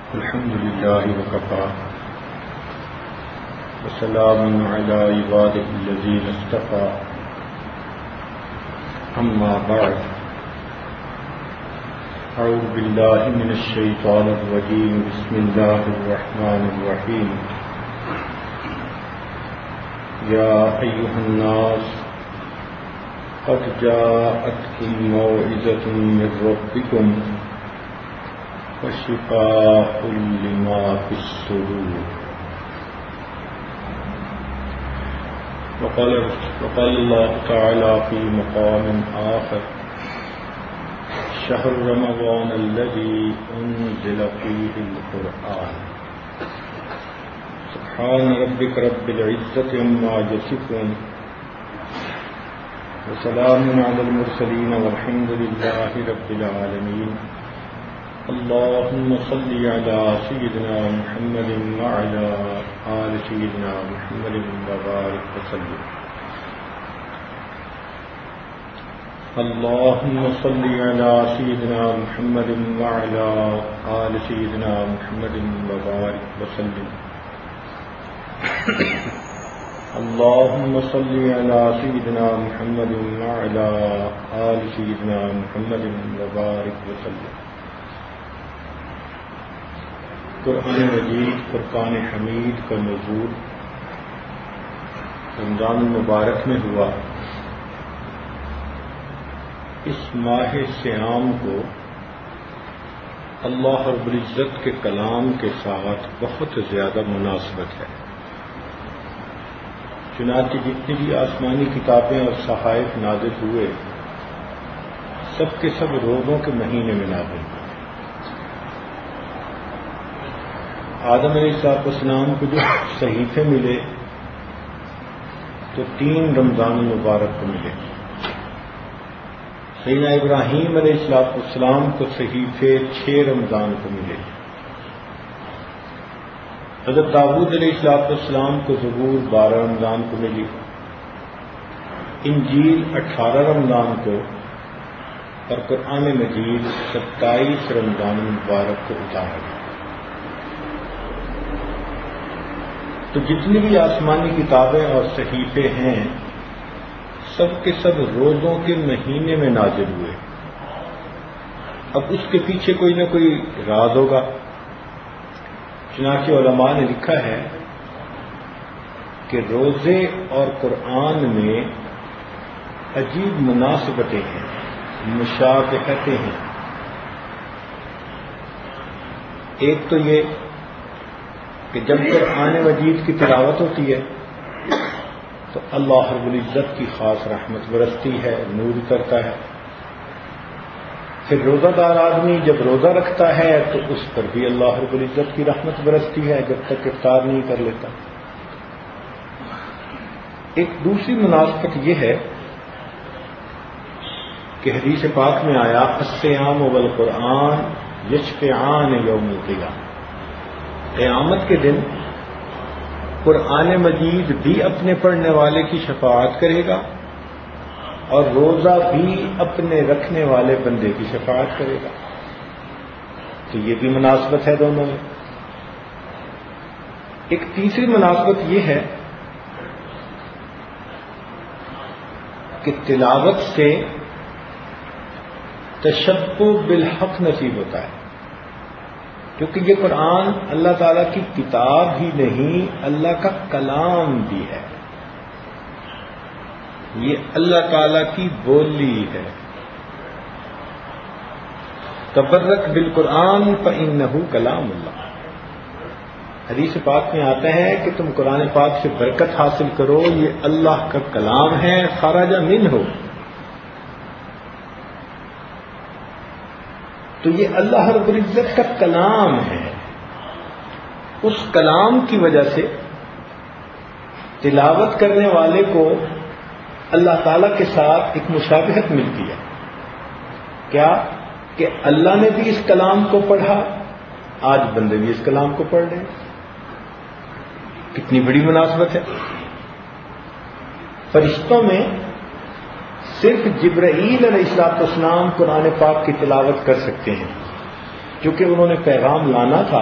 الحمد لله وكفى وسلام على عباده الذين اصطفى أما بعد أعوذ بالله من الشيطان الرجيم بسم الله الرحمن الرحيم يا أيها الناس قد جاءتكم موعظة من ربكم وشفاء لما في الصدور وقال الله تعالى في مقام آخر شهر رمضان الذي أنزل فيه القرآن سبحان ربك رب العزة عما يصفون وسلام على المرسلين والحمد لله رب العالمين اللهم صل على سيدنا محمد وعلى آل سيدنا محمد وبارك وسلم اللهم صل على سيدنا محمد وعلى آل سيدنا محمد وبارك وسلم اللهم صل على سيدنا محمد وعلى آل سيدنا محمد وبارك وسلم قرآن مجید فرقان حمید کا نزول رمضان المبارک میں ہوا۔ اس ماہ صیام کو اللہ رب العزت کے کلام کے ساتھ بہت زیادہ مناسبت ہے، چنانچہ جتنی بھی آسمانی کتابیں اور صحائف نازل ہوئے سب کے سب روزوں کے مہینے میں نازل ہوئے۔ آدم علیہ السلام کو جو صحیفے ملے تو 3 رمضان المبارک کو ملے۔ سیدنا ابراہیم علیہ السلام کو صحیفے 6 رمضان کو ملے۔ حضرت داؤد علیہ السلام کو زبور 12 رمضان کو ملی۔ انجیل 18 رمضان کو اور قرآن مجید 27 رمضان المبارک کو اتارا گیا۔ تو جتنی بھی آسمانی کتابیں اور صحیفے ہیں سب کے سب روزوں کے مہینے میں نازل ہوئے۔ اب اس کے پیچھے کوئی نہ کوئی راز ہوگا، چنانچہ علماء نے لکھا ہے کہ روزے اور قرآن میں عجیب مناسبتیں ہیں، مشابہتیں ہیں۔ ایک تو یہ کہ جب قرآن مجید کی تلاوت ہوتی ہے تو اللہ رب العزت کی خاص رحمت برستی ہے، نور اترتا ہے۔ پھر روزہ دار آدمی جب روزہ رکھتا ہے تو اس پر بھی اللہ رب العزت کی رحمت برستی ہے جب تک افطار نہیں کر لیتا۔ ایک دوسری مناسبت یہ ہے کہ حدیث پاک میں آیا الصیام والقرآن یشفعان یوم القیامہ، قیامت کے دن قرآن مجید بھی اپنے پڑھنے والے کی شفاعت کرے گا اور روزہ بھی اپنے رکھنے والے بندے کی شفاعت کرے گا۔ تو یہ بھی مناسبت ہے دونوں میں۔ ایک تیسری مناسبت یہ ہے کہ تلاوت سے تشبہ بالحق نصیب ہوتا ہے، کیونکہ یہ قرآن اللہ تعالیٰ کی کتاب ہی نہیں، اللہ کا کلام بھی ہے، یہ اللہ تعالیٰ کی بولی ہے۔ تبرک بالقرآن فإنہ کلام اللہ، حدیث پاک میں آتا ہے کہ تم قرآن پاک سے برکت حاصل کرو، یہ اللہ کا کلام ہے، خرج منہ، تو یہ اللہ رب العزت کا کلام ہے۔ اس کلام کی وجہ سے تلاوت کرنے والے کو اللہ تعالیٰ کے ساتھ ایک مشابہت ملتی ہے۔ کیا کہ اللہ نے بھی اس کلام کو پڑھا، آج بندے بھی اس کلام کو پڑھ رہے ہیں۔ کتنی بڑی مناسبت ہے۔ فرشتوں میں صرف جبرائیل علیہ السلام قرآن پاک کی تلاوت کر سکتے ہیں، چونکہ انہوں نے پیغام لانا تھا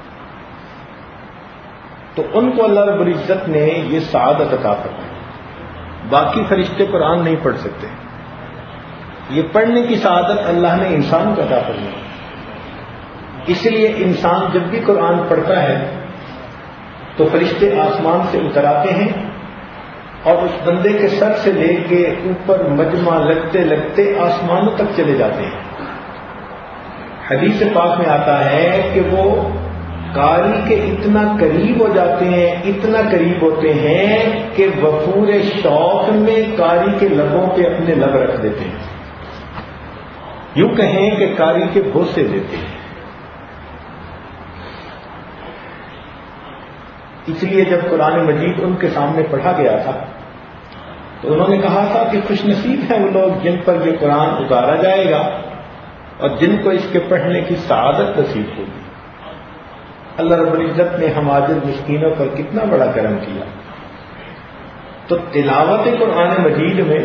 تو ان کو اللہ رب العزت نے یہ سعادت عطا فرمائی۔ باقی فرشتے قرآن نہیں پڑھ سکتے، یہ پڑھنے کی سعادت اللہ نے انسان کو عطا فرمائی۔ اس لیے انسان جب بھی قرآن پڑھتا ہے تو فرشتے آسمان سے اتر آتے ہیں اور اس بندے کے سر سے لے کے اوپر مجمع لگتے لگتے آسمانوں تک چلے جاتے ہیں۔ حدیث پاک میں آتا ہے کہ وہ قاری کے اتنا قریب ہو جاتے ہیں، اتنا قریب ہوتے ہیں کہ وفور شوق میں قاری کے لبوں پہ اپنے لب رکھ دیتے ہیں، یوں کہیں کہ قاری کے بوسے دیتے ہیں۔ اس لیے جب قرآن مجید ان کے سامنے پڑھا گیا تھا تو انہوں نے کہا تھا کہ خوش نصیب ہیں وہ لوگ جن پر یہ قرآن اتارا جائے گا اور جن کو اس کے پڑھنے کی سعادت نصیب ہوگی۔ اللہ رب العزت نے ہم عاجز مسکینوں پر کتنا بڑا کرم کیا۔ تو تلاوت قرآن مجید میں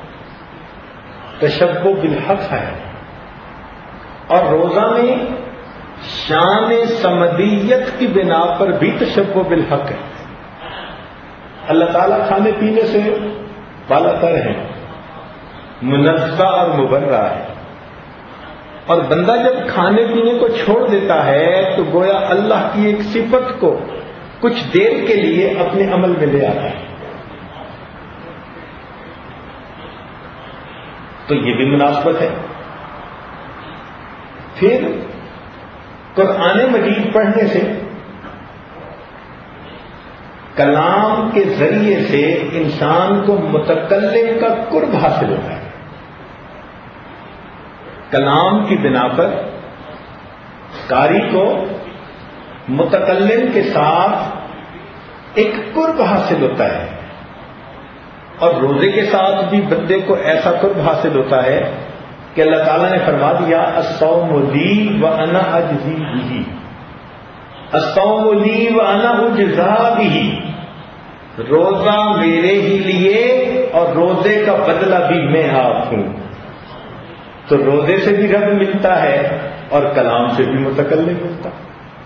تشبہ بالحق ہے، اور روزہ میں شان صمدیت کی بنا پر بھی تشبہ بالحق ہے۔ اللہ تعالیٰ کھانے پینے سے بالا تر ہے، منزہ اور مبرہ ہے، اور بندہ جب کھانے پینے کو چھوڑ دیتا ہے تو گویا اللہ کی ایک صفت کو کچھ دیر کے لیے اپنے عمل میں لے آتا ہے۔ تو یہ بھی مناسبت ہے۔ پھر قرآن مجید پڑھنے سے کلام کے ذریعے سے انسان کو متکلم کا قرب حاصل ہوتا ہے۔ کلام کی بنا پر قاری کو متکلم کے ساتھ ایک قرب حاصل ہوتا ہے، اور روزے کے ساتھ بھی بندے کو ایسا قرب حاصل ہوتا ہے کہ اللہ تعالیٰ نے فرما دیا الصوم لی وانا اجزی بہ، الصوم لی وانا اجزا بہ، روزہ میرے ہی لیے اور روزے کا بدلہ بھی میں آپ ہوں۔ تو روزے سے بھی رب ملتا ہے اور کلام سے بھی متکلم ملتا ہے۔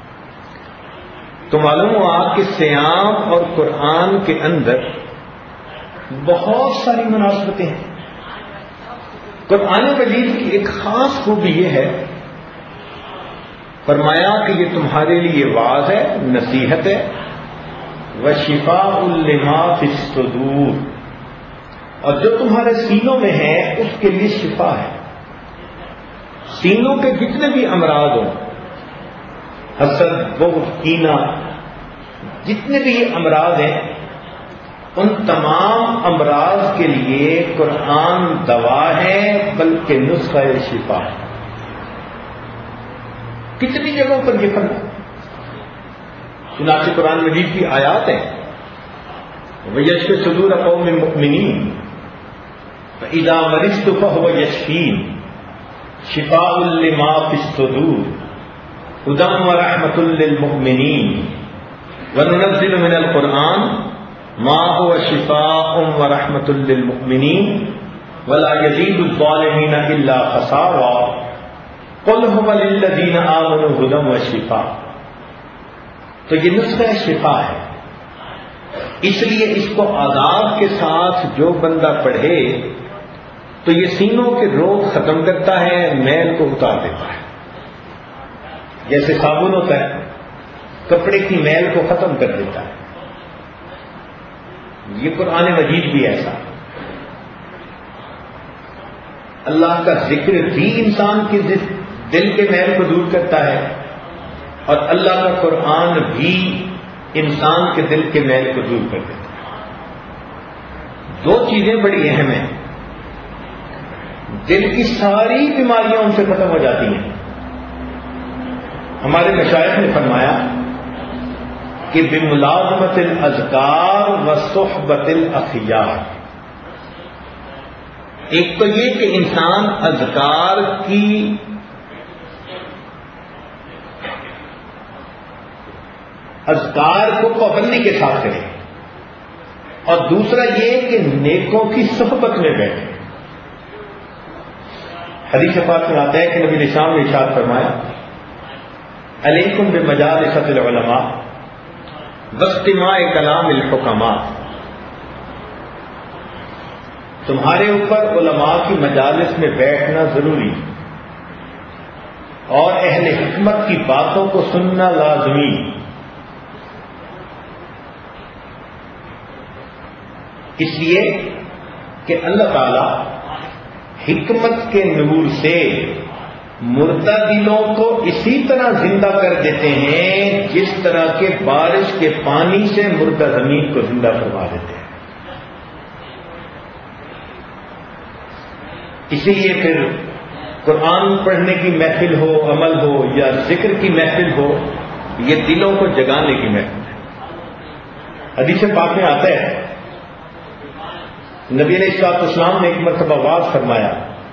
تو معلوم ہوا کہ صیام اور قرآن کے اندر بہت ساری مناسبتیں ہیں۔ قرآن مجید کی ایک خاص خوبی یہ ہے، فرمایا کہ یہ تمہارے لیے واعظ ہے، نصیحت ہے، وشفاء لما فی الصدور، اور جو تمہارے سینوں میں ہے اس کے لیے شفا ہے۔ سینوں کے جتنے بھی امراض ہوں، حسد، بغض، کینہ، جتنے بھی یہ امراض ہیں، ان تمام امراض کے لیے قرآن دوا ہے، بلکہ نسخہ شفا ہے۔ کتنی جگہوں پر یہ فرما، چنانچہ قرآن مجید کی آیات ہیں، وَيَشْفِ صُدُورَ قَوْمٍ مُؤْمِنِينَ فَإِذَا مَرِضْتُ فَهُوَ يَشْفِينِ شِفَاءٌ لِمَا فِي الصُّدُورِ هُدًى وَرَحْمَةٌ لِلْمُؤْمِنِينَ وَنُنَزِّلُ مِنَ الْقُرْآنِ مَا هُوَ شِفَاءٌ وَرَحْمَةٌ لِلْمُؤْمِنِينَ وَلَا يَزِيدُ الظَّالِمِينَ إِلَّا خَسَارًا قُلْ هُوَ لِلَّذِينَ آمَنُوا هُدًى وَشِفَاءٌ۔ تو یہ نسخہ شفا ہے، اس لیے اس کو آداب کے ساتھ جو بندہ پڑھے تو یہ سینوں کے روگ ختم کرتا ہے، میل کو اتار دیتا ہے۔ جیسے صابن ہوتا ہے کپڑے کی میل کو ختم کر دیتا ہے، یہ قرآن مجید بھی ایسا۔ اللہ کا ذکر بھی انسان کے دل کے میل کو دور کرتا ہے، اور اللہ کا قرآن بھی انسان کے دل کے میل کو دور کر دیتا ہے۔ دو چیزیں بڑی اہم ہیں، دل کی ساری بیماریاں ان سے ختم ہو جاتی ہیں۔ ہمارے مشائخ نے فرمایا کہ بملازمت الاذکار و صحبت الاخیار، ایک تو یہ کہ انسان اذکار کی اذکار کو پابندی کے ساتھ کرے، اور دوسرا یہ کہ نیکوں کی صحبت میں بیٹھے۔ حدیث پاک میں آتا ہے کہ نبی اسلام نے ارشاد فرمایا علیکم بمجالس العلماء واستماع کلام الحکماء، تمہارے اوپر علماء کی مجالس میں بیٹھنا ضروری اور اہل حکمت کی باتوں کو سننا لازمی۔ اس لیے کہ اللہ تعالی حکمت کے نور سے مردہ دلوں کو اسی طرح زندہ کر دیتے ہیں جس طرح کے بارش کے پانی سے مردہ زمین کو زندہ کروا دیتے ہیں۔ اسی لیے پھر قرآن پڑھنے کی محفل ہو، عمل ہو یا ذکر کی محفل ہو، یہ دلوں کو جگانے کی محفل ہے۔ حدیث پاک میں آتا ہے نبی علیہ الصلوۃ والسلام نے ایک مرتبہ واعظ فرمایا،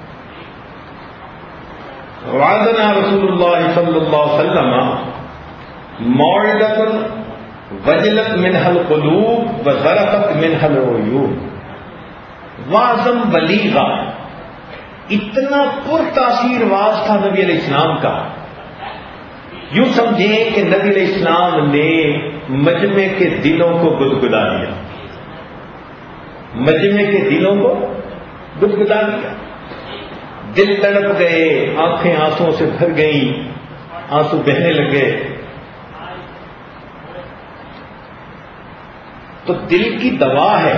وعظنا رسول اللہ صلی اللہ علیہ وسلم موعظۃ وجلت منها القلوب وذرفت منها العیون، واعظا بلیغا، اتنا پر تاثیر واعظ تھا نبی علیہ السلام کا، یوں سمجھیں کہ نبی علیہ السلام نے مجمع کے دلوں کو گدگدا دیا، مجمع کے دلوں کو گدگدا دیا، دل تڑپ گئے، آنکھیں آنسوں سے بھر گئیں، آنسو بہنے لگے۔ تو دل کی دوا ہے،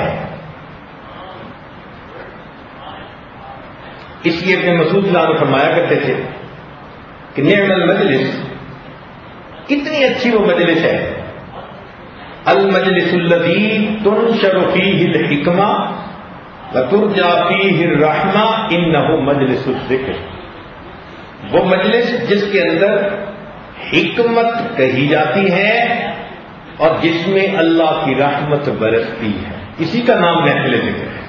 اس لیے ابن مسعود اللہ عنہ فرمایا کرتے تھے کہ نعم المجلس، کتنی اچھی وہ مجلس ہے، المجلس الذی تنشر فیہ الحکمہ وترجى فيه الرحمة انه مجلس الذکر، وہ مجلس جس کے اندر حکمت کہی جاتی ہے اور جس میں اللہ کی رحمت برستی ہے، اسی کا نام محفل ذکر ہے۔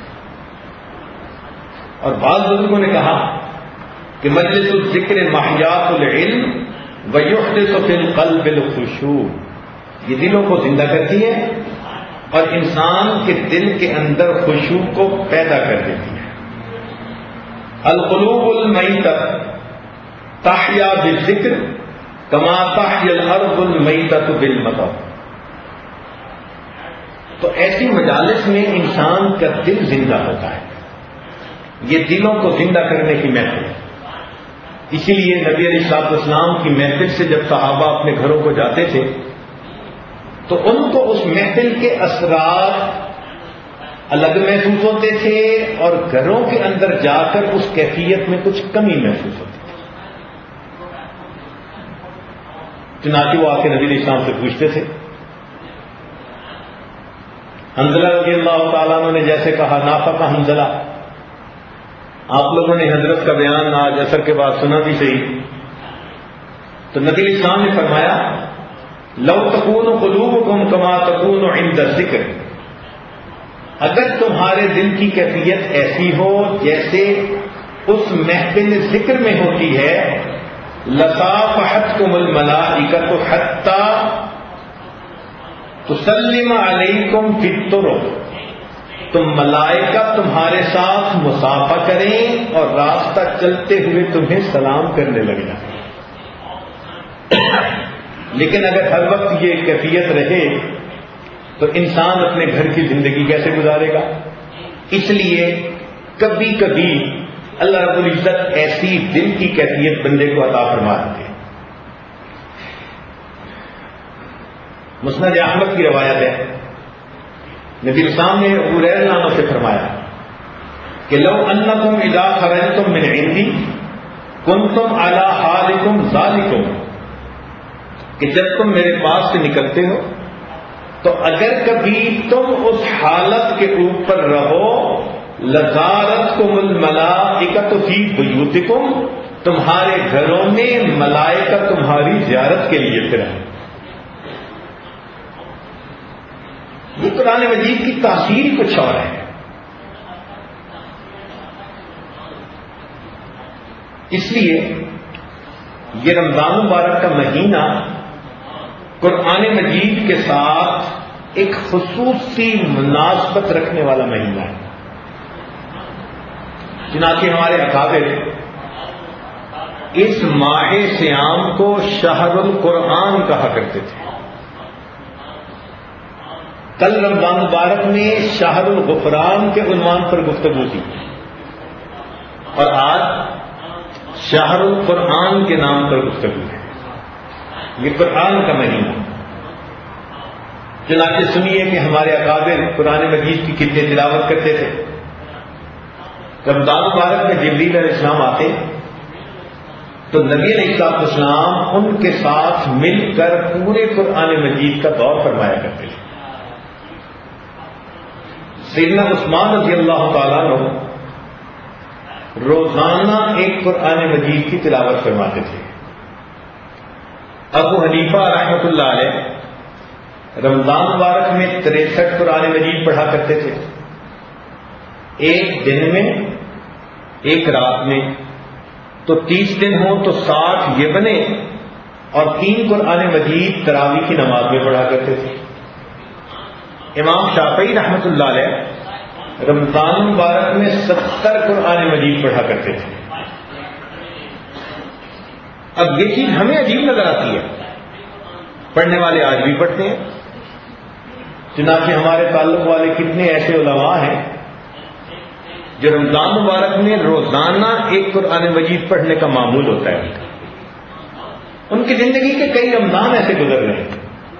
اور بعض بزرگوں نے کہا کہ مجلس الذکر محیات العلم ویحدث فی القلب الخشوع، یہ دلوں کو زندہ کرتی ہے اور انسان کے دل کے اندر خشوع کو پیدا کر دیتی ہے۔ القلوب المیتۃ تحیا بالذکر کما تحیا الارض المیتۃ بالمطر، تو ایسی مجالس میں انسان کا دل زندہ ہوتا ہے، یہ دلوں کو زندہ کرنے کی محفل ہے۔ اسی لیے نبی علیہ الصلوۃ والسلام کی محفل سے جب صحابہ اپنے گھروں کو جاتے تھے تو ان کو اس محفل کے اثرات الگ محسوس ہوتے تھے اور گھروں کے اندر جا کر اس کیفیت میں کچھ کمی محسوس ہوتی تھی۔ چنانچہ وہ آ کے نبی علیہ السلام سے پوچھتے تھے، حنظلہ رضی اللہ تعالیٰ عنہ نے جیسے کہا نافق حنظلہ، آپ لوگوں نے حضرت کا بیان آج عصر کے بعد سنا بھی صحیح، تو نبی علیہ السلام نے فرمایا لو تکون قلوبکم کما تکون عند الذکر، اگر تمہارے دل کی کیفیت ایسی ہو جیسے اس محفل ذکر میں ہوتی ہے، لصافحتکم الملائکۃ حتی تسلم علیکم فی الطرق، تو ملائکہ تمہارے ساتھ مصافحہ کریں اور راستہ چلتے ہوئے تمہیں سلام کرنے لگ جائیں۔ لیکن اگر ہر وقت یہ کیفیت رہے تو انسان اپنے گھر کی زندگی کیسے گزارے گا؟ اس لیے کبھی کبھی اللہ رب العزت ایسی دل کی کیفیت بندے کو عطا فرما دیتے ہیں۔ مسند احمد کی روایت ہے، نبی الاسلام نے ابو ہریرہ عنہ سے فرمایا کہ لو انکم اذا خرجتم من عندی کنتم علی حالکم ذالکم، کہ جب تم میرے پاس سے نکلتے ہو تو اگر کبھی تم اس حالت کے اوپر رہو، لزارتکم الملائکۃ فی بیوتکم، تمہارے گھروں میں ملائکہ تمہاری زیارت کے لیے پھر آئیں۔ یہ قرآن مجید کی تاثیر کچھ اور ہے۔ اس لیے یہ رمضان مبارک کا مہینہ قرآن مجید کے ساتھ ایک خصوصی مناسبت رکھنے والا مہینہ ہے۔ چنانچہ ہمارے اکابر اس ماہ صیام کو شہر القرآن کہا کرتے تھے. کل رمضان مبارک میں شہر الغفران کے عنوان پر گفتگو تھی اور آج شہر القرآن کے نام پر گفتگو ہے. یہ قرآن کا مہینہ. چنانچہ سنیے کہ ہمارے اکابر قرآن مجید کی کتنے تلاوت کرتے تھے. رمضان مبارک میں جبریل علیہ السلام آتے تو نبی علیہ السلام ان کے ساتھ مل کر پورے قرآن مجید کا دور فرمایا کرتے تھے. سیدنا عثمان رضی اللہ تعالیٰ عنہ روزانہ ایک قرآن مجید کی تلاوت فرماتے تھے. ابو حنیفہ رحمۃ اللہ علیہ رمضان مبارک میں 63 قرآن مجید پڑھا کرتے تھے. ایک دن میں ایک رات میں تو 30 دن ہوں تو 60 یہ بنے اور 3 قرآن مجید تراویح کی نماز میں پڑھا کرتے تھے. امام شافعی رحمۃ اللہ علیہ رمضان مبارک میں 70 قرآن مجید پڑھا کرتے تھے. اب یہ چیز ہمیں عجیب نظر آتی ہے، پڑھنے والے آج بھی پڑھتے ہیں. چنانچہ ہمارے تعلق والے کتنے ایسے علماء ہیں جو رمضان مبارک میں روزانہ ایک قرآن مجید پڑھنے کا معمول ہوتا ہے. ان کی زندگی کے کئی رمضان ایسے گزر رہے ہیں.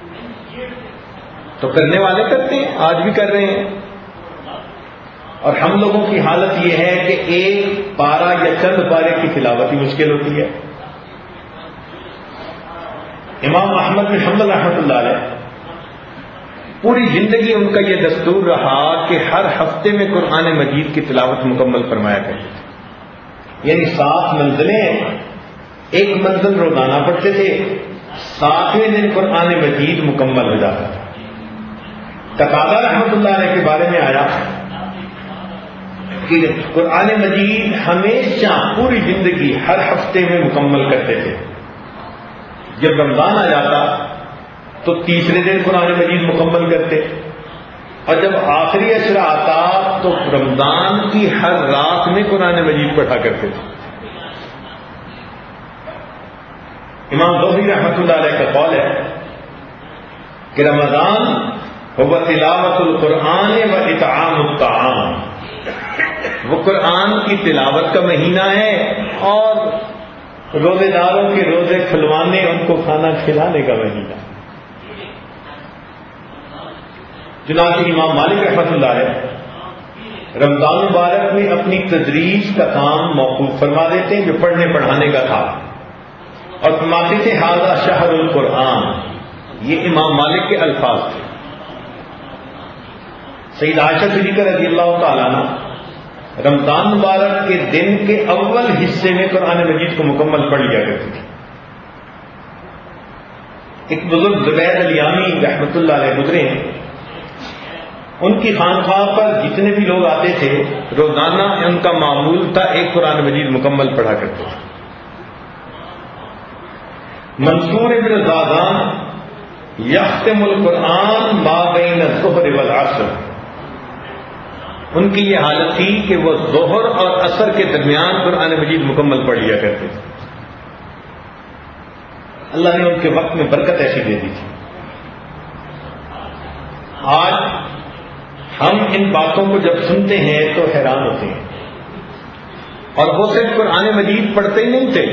تو کرنے والے کرتے ہیں، آج بھی کر رہے ہیں. اور ہم لوگوں کی حالت یہ ہے کہ ایک پارہ یا چند پارے کی تلاوت ہی مشکل ہوتی ہے. امام احمد بن حنبل رحمۃ اللہ علیہ پوری زندگی ان کا یہ دستور رہا کہ ہر ہفتے میں قرآن مجید کی تلاوت مکمل فرمایا کرتے تھے. یعنی 7 منزلیں، ایک منزل روزانہ پڑھتے تھے، 7ویں دن قرآن مجید مکمل ہو جاتا تھا. قتادہ رحمۃ اللہ علیہ کے بارے میں آیا کہ قرآن مجید ہمیشہ پوری زندگی ہر ہفتے میں مکمل کرتے تھے. جب رمضان آ جاتا تو تیسرے دن قرآن مجید مکمل کرتے اور جب آخری عشرہ آتا تو رمضان کی ہر رات میں قرآن مجید پڑھا کرتے تھے. امام ظہری رحمۃ اللہ علیہ کا قول ہے کہ رمضان هو تلاوت القرآن و اطعام الطعام. وہ قرآن کی تلاوت کا مہینہ ہے اور روزے داروں کے روزے کھلوانے، ان کو کھانا کھلانے کا مہینہ. چنانچہ امام مالک رحمۃ اللہ علیہ رمضان مبارک میں اپنی تدریس کا کام موقوف فرما دیتے ہیں جو پڑھنے پڑھانے کا تھا اور فرماتے تھے ھذا شہر القرآن. یہ امام مالک کے الفاظ تھے. سید عائشہ صدیقہ رضی اللہ تعالیٰ عنہ رمضان مبارک کے دن کے اول حصے میں قرآن مجید کو مکمل پڑھ لیا کرتی تھی. ایک بزرگ زبید الیامی رحمۃ اللہ علیہ گزرے ہیں. ان کی خانقاہ پر جتنے بھی لوگ آتے تھے روزانہ ان کا معمول تھا ایک قرآن مجید مکمل پڑھا کرتے تھے. منصور بن زادان یختم القرآن ما بین الظہر والعصر. ان کی یہ حالت تھی کہ وہ ظہر اور عصر کے درمیان قرآن مجید مکمل پڑھ لیا کرتے تھے. اللہ نے ان کے وقت میں برکت ایسی دے دی تھی. آج ہم ان باتوں کو جب سنتے ہیں تو حیران ہوتے ہیں. اور وہ صرف قرآن مجید پڑھتے ہی نہیں تھے،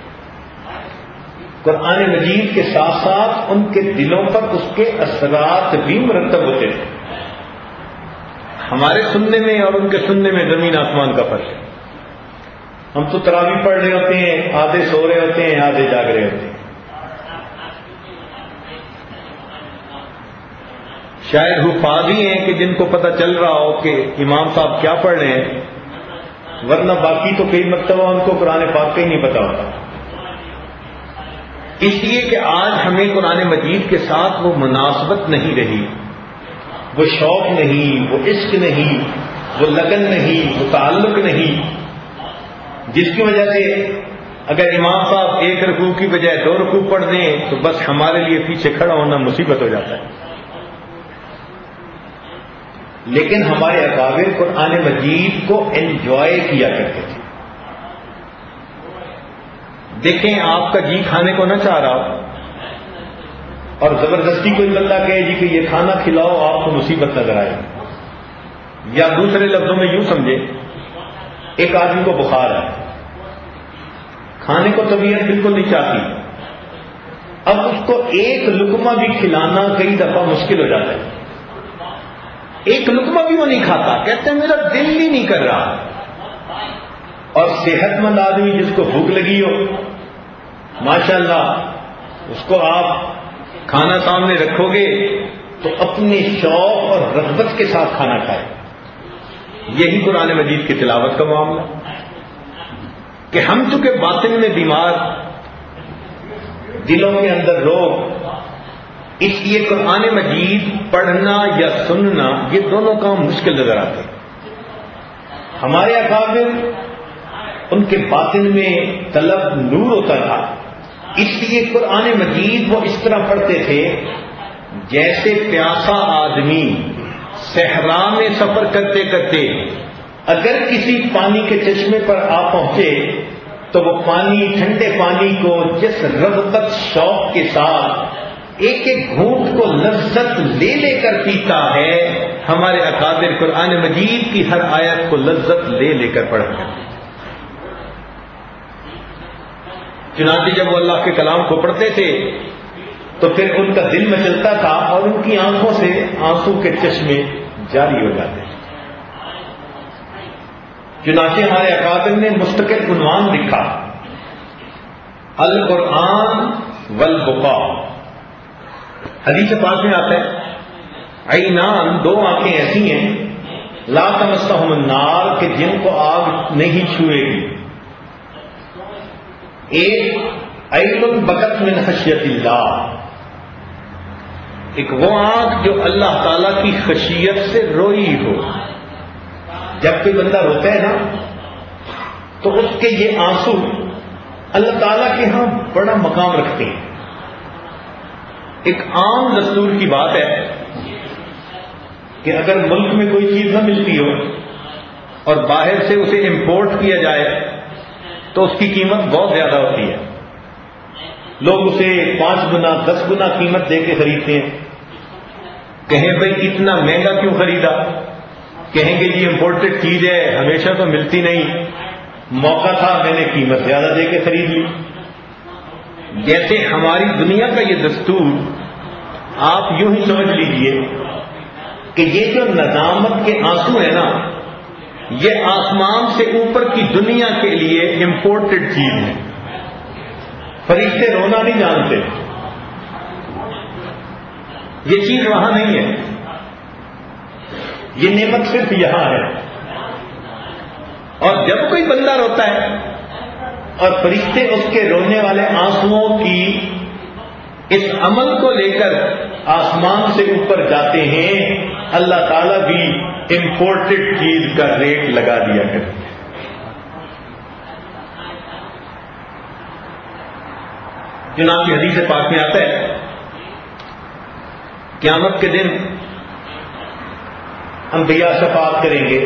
قرآن مجید کے ساتھ ساتھ ان کے دلوں پر اس کے اثرات بھی مرتب ہوتے تھے. ہمارے سننے میں اور ان کے سننے میں زمین آسمان کا فرق ہے. ہم تو تراویح پڑھ رہے ہوتے ہیں، آدھے سو رہے ہوتے ہیں، آدھے جاگ رہے ہوتے ہیں. شاید حفاظ ہی ہیں کہ جن کو پتہ چل رہا ہو کہ امام صاحب کیا پڑھ رہے ہیں، ورنہ باقی تو کئی مرتبہ ان کو قرآن پاک کا ہی نہیں پتہ ہوتا. اس لیے کہ آج ہمیں قرآن مجید کے ساتھ وہ مناسبت نہیں رہی، وہ شوق نہیں، وہ عشق نہیں، وہ لگن نہیں، وہ تعلق نہیں، جس کی وجہ سے اگر امام صاحب ایک رکوع کی بجائے 2 رکوع پڑھ دیں تو بس ہمارے لیے پیچھے کھڑا ہونا مصیبت ہو جاتا ہے. لیکن ہمارے اکابر قرآن مجید کو انجوائے کیا کرتے تھے. دیکھیں آپ کا جی کھانے کو نہ چاہ رہا ہو اور زبردستی کوئی بندہ کہے جی کہ یہ کھانا کھلاؤ، آپ کو مصیبت نظر آئے، یا دوسرے لفظوں میں یوں سمجھے ایک آدمی کو بخار ہے، کھانے کو طبیعت بالکل نہیں چاہتی، اب اس کو ایک لقمہ بھی کھلانا کئی دفعہ مشکل ہو جاتا ہے، ایک لقمہ بھی وہ نہیں کھاتا، کہتے ہیں میرا دل ہی نہیں کر رہا۔ اور صحت مند آدمی جس کو بھوک لگی ہو، ماشاءاللہ اس کو آپ کھانا سامنے رکھو گے تو اپنے شوق اور رغبت کے ساتھ کھانا کھائے۔ یہی قرآن مجید کی تلاوت کا معاملہ کہ ہم چونکہ باطن میں بیمار، دلوں کے اندر روگ، اس لیے قرآن مجید پڑھنا یا سننا یہ دونوں کام مشکل نظر آتے ہیں۔ ہمارے اکابر ان کے باطن میں طلب نور ہوتا تھا، اس لیے قرآن مجید وہ اس طرح پڑھتے تھے جیسے پیاسا آدمی صحرا میں سفر کرتے کرتے اگر کسی پانی کے چشمے پر آ پہنچے تو وہ پانی، ٹھنڈے پانی کو جس رغبت شوق کے ساتھ ایک ایک گھونٹ کو لذت لے لے کر پیتا ہے، ہمارے اکابر قرآن مجید کی ہر آیت کو لذت لے لے کر پڑھتے ہیں۔ چنانچہ جب وہ اللہ کے کلام کو پڑھتے تھے تو پھر ان کا دل مچلتا تھا اور ان کی آنکھوں سے آنسو کے چشمے جاری ہو جاتے تھے۔ چنانچہ ہمارے اکابر نے مستقل عنوان لکھا، القرآن والبقاء۔ حدیث پاک میں آتا ہے عینان، دو آنکھیں ایسی ہیں لا تمسہم النار کہ جن کو آگ نہیں چھوئے گی، ایک عین بکت من خشیت اللہ، ایک وہ آنکھ جو اللہ تعالی کی خشیت سے روئی ہو۔ جب کوئی بندہ روتا ہے نا تو اس کے یہ آنسو اللہ تعالیٰ کے ہاں بڑا مقام رکھتے ہیں۔ ایک عام دستور کی بات ہے کہ اگر ملک میں کوئی چیز نہ ملتی ہو اور باہر سے اسے امپورٹ کیا جائے تو اس کی قیمت بہت زیادہ ہوتی ہے، لوگ اسے 5 گنا 10 گنا قیمت دے کے خریدتے ہیں۔ کہیں بھائی اتنا مہنگا کیوں خریدا؟ کہیں گے جی امپورٹڈ چیز ہے، ہمیشہ تو ملتی نہیں، موقع تھا میں نے قیمت زیادہ دے کے خرید لی۔ جیسے ہماری دنیا کا یہ دستور، آپ یوں ہی سمجھ لیجئے کہ یہ جو ندامت کے آنسو ہیں نا، یہ آسمان سے اوپر کی دنیا کے لیے امپورٹڈ چیز ہے۔ فرشتے رونا نہیں جانتے، یہ چیز وہاں نہیں ہے، یہ نعمت صرف یہاں ہے۔ اور جب کوئی بندہ روتا ہے اور فرشتے اس کے رونے والے آنسوؤں کی اس عمل کو لے کر آسمان سے اوپر جاتے ہیں، اللہ تعالیٰ بھی امپورٹڈ چیز کا ریٹ لگا دیا کرتے ہیں۔ چنانچہ حدیث پاک میں آتا ہے قیامت کے دن انبیاء شفاعت کریں گے،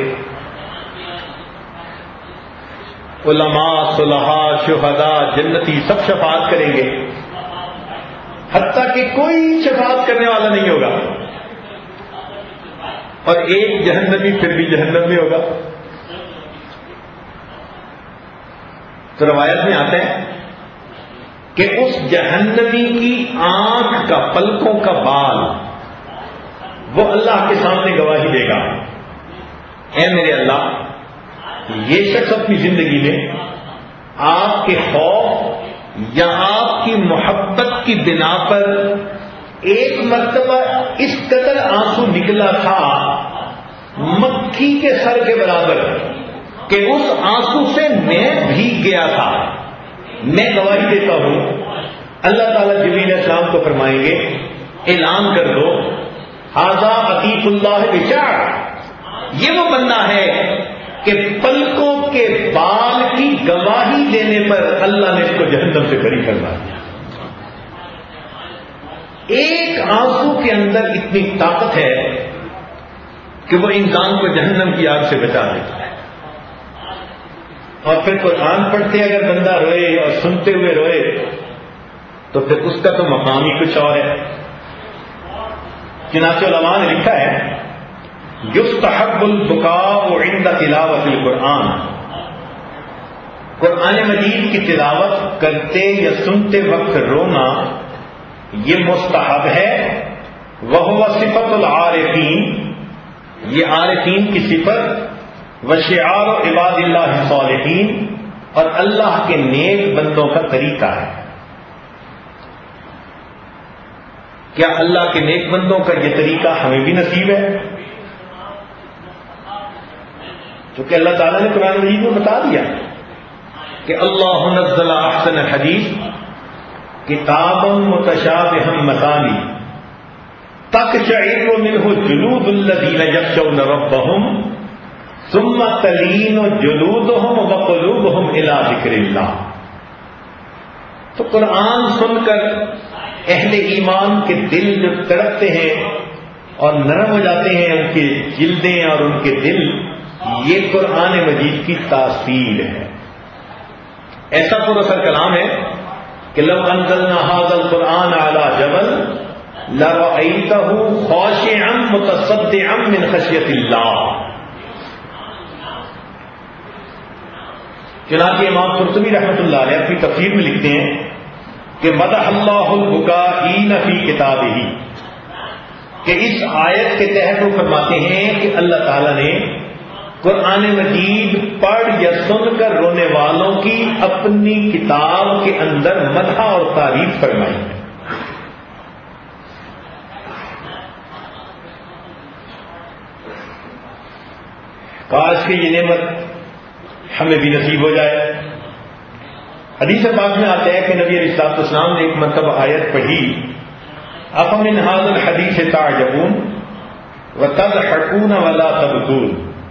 علماء، صلحاء، شہداء، جنتی سب شفاعت کریں گے، حتیٰ کہ کوئی شفاعت کرنے والا نہیں ہوگا، اور ایک جہنمی پھر بھی جہنم میں ہوگا۔ تو روایت میں آتا ہے کہ اس جہنمی کی آنکھ کا، پلکوں کا بال وہ اللہ کے سامنے گواہی دے گا، اے میرے اللہ، یہ شخص اپنی زندگی میں آپ کے خوف یا آپ کی محبت کی بنا پر ایک مرتبہ اس قدر آنسو نکلا تھا مکھی کے سر کے برابر کہ اس آنسو سے میں بھیگ گیا تھا۔ میں گواہی دیتا ہوں، اللہ تعالیٰ جبریل علیہ السلام کو فرمائیں گے اعلان کر دو ھذا عتیق اللہ بشار، یہ وہ بندہ ہے کہ پلکوں کے بال کی گواہی دینے پر اللہ نے اس کو جہنم سے بری کروا دیا۔ ایک آنسو کے اندر اتنی طاقت ہے کہ وہ انسان کو جہنم کی آگ سے بچا دیتا ہے۔ اور پھر قرآن پڑھتے اگر بندہ روئے اور سنتے ہوئے روئے تو پھر اس کا تو مقام ہی کچھ اور ہے. چنانچہ علماء نے لکھا ہے یستحب البکاء عند تلاوت القرآن، قرآن مجید کی تلاوت کرتے یا سنتے وقت رونا یہ مستحب ہے. وہو صفت العارفین، یہ عارفین کی صفت، وشعار عباد اللہ الصالحین، اور اللہ کے نیک بندوں کا طریقہ ہے. کیا اللہ کے نیک بندوں کا یہ طریقہ ہمیں بھی نصیب ہے؟ چونکہ اللہ تعالیٰ نے قرآن مجید میں بتا دیا کہ اللہ نزل احسن الحدیث کتابا متشابہا مثانی تقشعر منہ جلود الذین یخشون ربہم ثم تلین جلودہم وقلوبہم الی ذکر اللہ. تو قرآن سن کر اہل ایمان کے دل جب تڑپتے ہیں اور نرم ہو جاتے ہیں ان کی جلدیں اور ان کے دل، یہ قرآن مجید کی تاثیر ہے. ایسا پر اثر کلام ہے کہ لو انزلنا ھذا القرآن علی جبل لرأیتہ خاشعا متصدعا من خشیۃ اللہ. چنانچہ امام قرطبی رحمۃ اللہ علیہ اپنی تفسیر میں لکھتے ہیں کہ مدح اللہ البکائین فی کتابہ، کہ اس آیت کے تحت وہ فرماتے ہیں کہ اللہ تعالیٰ نے قرآن مجید پڑھ یا سن کر رونے والوں کی اپنی کتاب کے اندر مدح اور تعریف فرمائی ہے. کاش کہ یہ نعمت ہمیں بھی نصیب ہو جائے. حدیث پاک میں آتا ہے کہ نبی علیہ الصلوۃ والسلام نے ایک مرتبہ آیت پڑھی افمن ھذا الحدیث تعجبون وتضحکون ولا تبکون.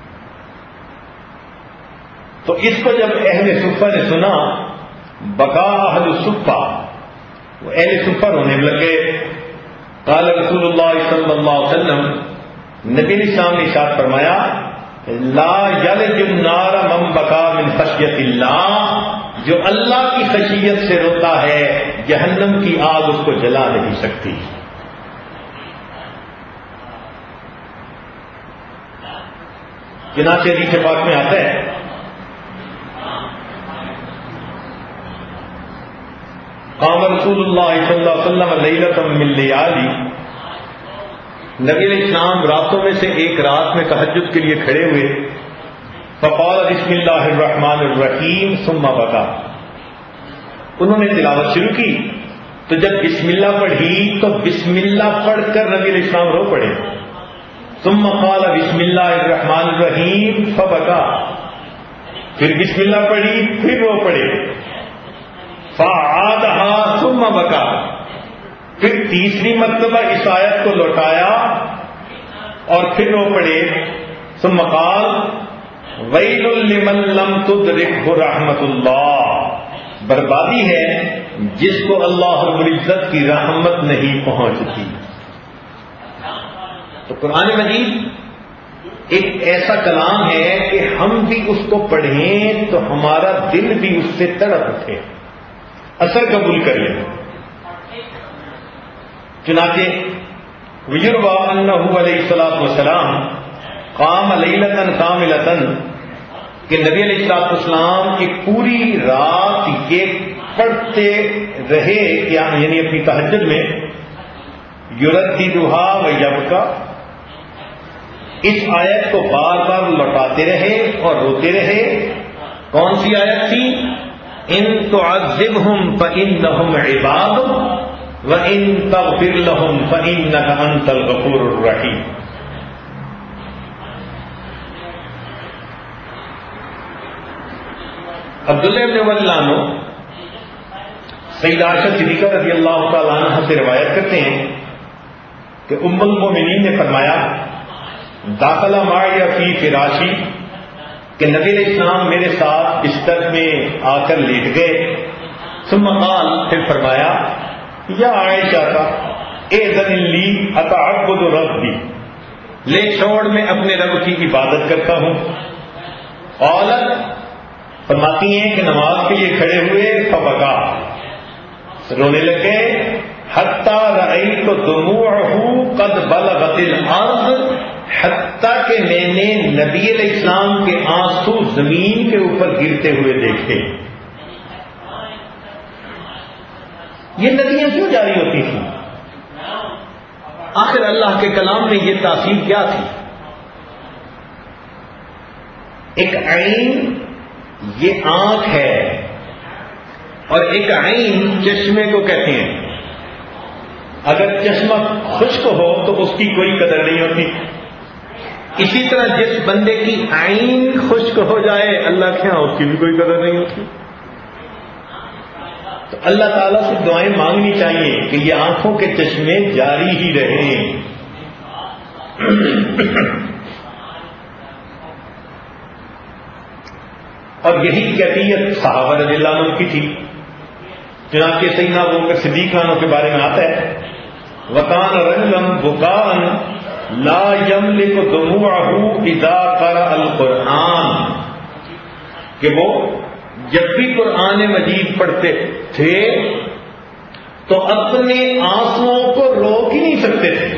تو اس کو جب اہل صفہ نے سنا، بکا اہل صفہ، وہ اہل صفہ رونے لگے. قال رسول اللہ صلی اللہ علیہ وسلم، نبی علیہ السلام نے ارشاد فرمایا لا یلج النار من بکا من خشیت اللہ، جو اللہ کی خشیت سے روتا ہے جہنم کی آگ اس کو جلا نہیں سکتی. چنانچہ حدیث پاک میں آتا ہے قام رسول اللہ صلی اللہ علیہ وسلم لیلۃ من لیالی، نبی علیہ السلام راتوں میں سے ایک رات میں تہجد کے لیے کھڑے ہوئے. فقال بسم اللہ الرحمن الرحیم ثم بکا، انہوں نے تلاوت شروع کی تو جب بسم اللہ پڑھی تو بسم اللہ پڑھ کر نبی علیہ السلام رو پڑے. ثم قال بسم اللہ الرحمن الرحیم فبکا، پھر بسم اللہ پڑھی پھر رو پڑے. فعادها ثم بکا، پھر تیسری مرتبہ اس آیت کو لوٹایا اور پھر رو پڑے. ثم قال ویل لمن لم تدرکہ رحمت اللہ، بربادی ہے جس کو اللہ رب العزت کی رحمت نہیں پہنچتی. تو قرآن مجید ایک ایسا کلام ہے کہ ہم بھی اس کو پڑھیں تو ہمارا دل بھی اس سے تڑپ اٹھے، اثر قبول کر لیں. چنانچہ ویروی انہ علیہ الصلوۃ والسلام قام لیلۃ کاملۃ، کہ نبی علیہ الصلوۃ والسلام ایک پوری رات یہ پڑھتے رہے، یعنی اپنی تہجد میں یرددھا ویبکا، اس آیت کو بار بار لوٹاتے رہے اور روتے رہے. کون سی آیت تھی؟ ان تعذبہم فانہم عبادک وَإِن تَغْفِرْ لَهُمْ فَإِنَّكَ أَنْتَ الْغَفُورُ الرَّحِيمُ. عبداللہ ابن ولانو سیدہ عائشہ صدیقہ رضی اللہ تعالیٰ عنہ سے روایت کرتے ہیں کہ ام المؤمنین نے فرمایا داخلہ معی فی فراشی، کہ نبی علیہ السلام میرے ساتھ بستر میں آ کر لیٹ گئے. ثم قال، پھر فرمایا یا عائشہ کا اذن لی اتعبد ربی، لے چھوڑ میں اپنے رب کی عبادت کرتا ہوں. قالت، فرماتی ہیں کہ نماز کے لیے کھڑے ہوئے فبکا، رونے لگے، حتی رأیت دموعہ قد بلغت الارض، حتیٰ کہ میں نے نبی علیہ السلام کے آنسو زمین کے اوپر گرتے ہوئے دیکھے۔ یہ ندیاں کیوں جاری ہوتی تھیں؟ آخر اللہ کے کلام میں یہ تاثیر کیا تھی؟ ایک عین یہ آنکھ ہے، اور ایک عین چشمے کو کہتے ہیں۔ اگر چشمہ خشک ہو تو اس کی کوئی قدر نہیں ہوتی، اسی طرح جس بندے کی عین خشک ہو جائے اللہ کے ہاں اس کی بھی کوئی قدر نہیں ہوتی۔ تو اللہ تعالیٰ سے دعائیں مانگنی چاہیے کہ یہ آنکھوں کے چشمے جاری ہی رہیں۔ اور یہی کیفیت صحابہ رضی اللہ عنہ کی تھی۔ چنانچہ سیدنا ابوبکر صدیق عنہ کے بارے میں آتا ہے، وَكَانَ رَجُلًا بُكَاءً لَا يَمْلِكُ دُمُوعَهُ إِذَا قَرَأَ الْقُرْآنَ، کہ وہ جب بھی قرآن مجید پڑھتے تھے تو اپنے آنسوؤں کو روک ہی نہیں سکتے تھے،